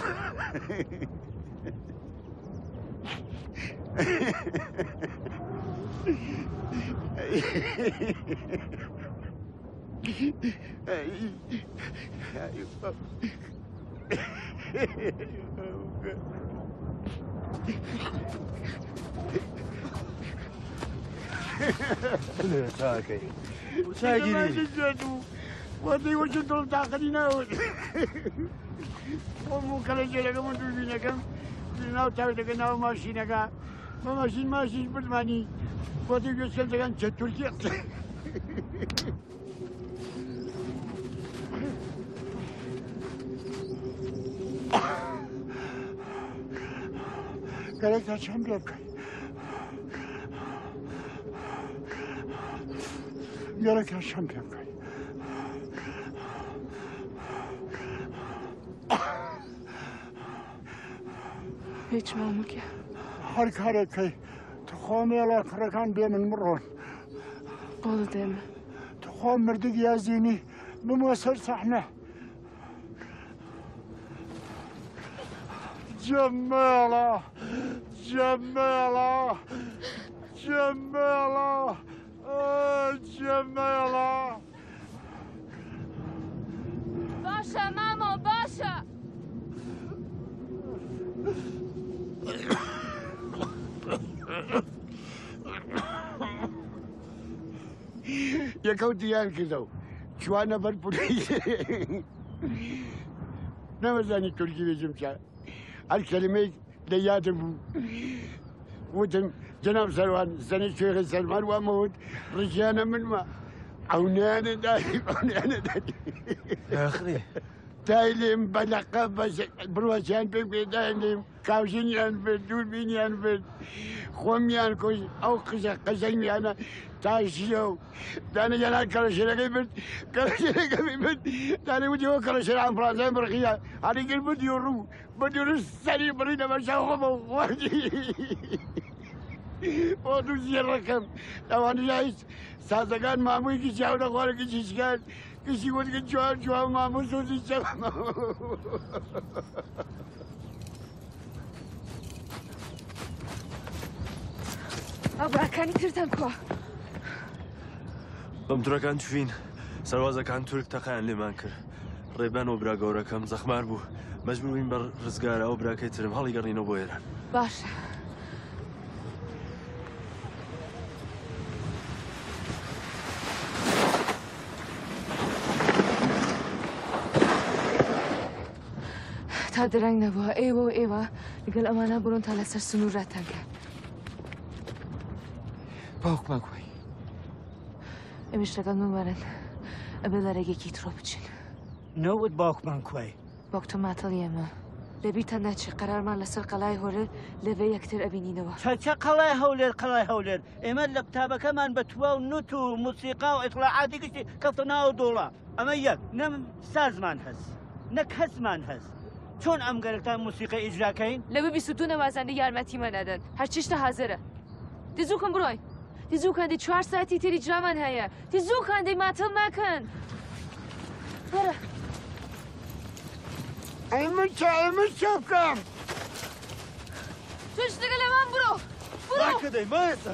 له ساكي وساجري ودي وجه دول تاخدينا ومو كلا جلك من دوبينا كم ناو تاوي تكنا ماشينا كا ما ماشين ماشين بدماني ودي يوصل تكن تركيا Gerek açam yok. Gerek açam yok. هیچ مامو گیان هر کاری که تو خواهم یلا کرکان بیا من مرون قۆڵ دێمە تو خواهم مردگ یازینی بمو سر صحنه جمالا جمالا جمالا آه جمالا باشە مامۆ باشە یەکەوت دیار کردەوە چوانە بەر پولی نەوەزانی تورکی بێژم چا هەر کەلمەیەک لە یادم بوو وتم جەناب سەروان زەنە شێخی سەلمان وامەوت ڕژیانە منمە ئەو نیانە داری ئەو نیانە داری آخري دای لێم بەلەقە بڕوەچیان پێ پێدایان لێم کاوژینیان برد دووربینیان برد خۆمیان کۆش ئەو قژە قەشەنگیانە تاشیە و دانە جەنان کەڵەشێرەکەی برد کەڵەشێرەکەمی برد دانێ وتیەوە کەڵەشێران فڕانسای بڕخیە هەریگر بردی و ڕوو بەدروست سەری بڕینە بەرچاو خۆمە و واردی بۆ دوو زیێڕەکەم ئەوانە هیچ سازەکان ماموویەکی چاو نەخوارەکە چیشکان کشی وتکە جوان جوان مامۆ سۆزی چەمە ئەو براکانی ترتان کووە بەم دوورەکان توین سەربازەکان تورک تەقیان لێمان کرد ڕێبان و برا گەورەکەم زەخمار بوو مەجبورین بە ڕزگارە ئەو براکەی ترم هەڵی گەڕینەوە بۆ ئێران باشە تا درەنگ نەبووە ئێوە و ئێوە لەگەڵ ئەمانە بڕۆن تا لەسەر سنوورەتان کە باوکمان کوێی ئێمەش لەگەڵ من وەرن ئەبێ لە ڕێگێکی تڕۆ بچین نەوت باوکمان کوێی باوک تۆ ماتەڵی ئێمە لەبیرتان ناچێ قەرارمان لەسەر قەڵای هۆلێر لەوێ یەکتر ئەبینینەوە چەچە قەڵای هەولێر قەڵای هەولێر ئێمە لە قوتابەکەمان بە توا و نوت و موسیقا و ئیطلاعاتی گشتی کەوتە ناو دۆڵە ئەمە یەک نەم سازمان هەست نەک هەستمان هەست چۆن ئەم گەرەکتان موسیقی ئیجراکەین لەوێ بیست و دو نەوازەندە یارمەتیمە نەدەن هەرچیشتە حازرە دیزووکم بڕۆی دیزووکان دی چوار ساعتی تری جرامان هەیە دیزووکان دی ماتڵ ناکەن بەرە ئەمە چە ئەمە چە بکەم توش لەگە لەوان بڕۆ بڕۆ ناکەدەی مایەسە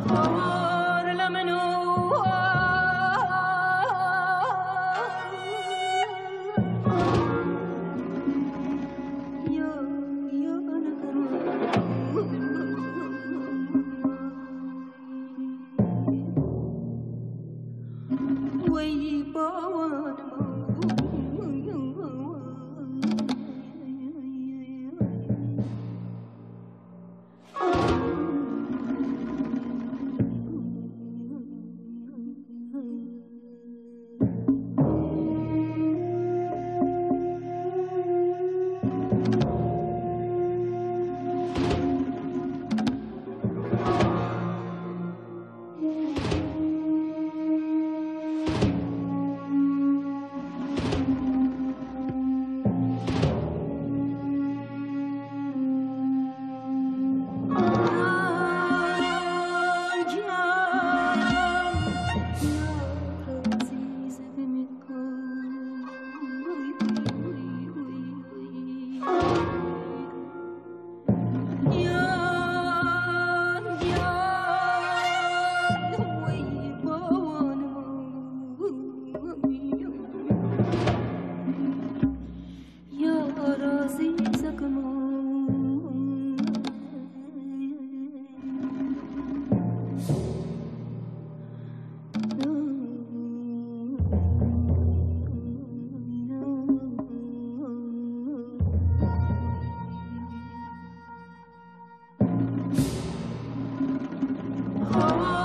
Oh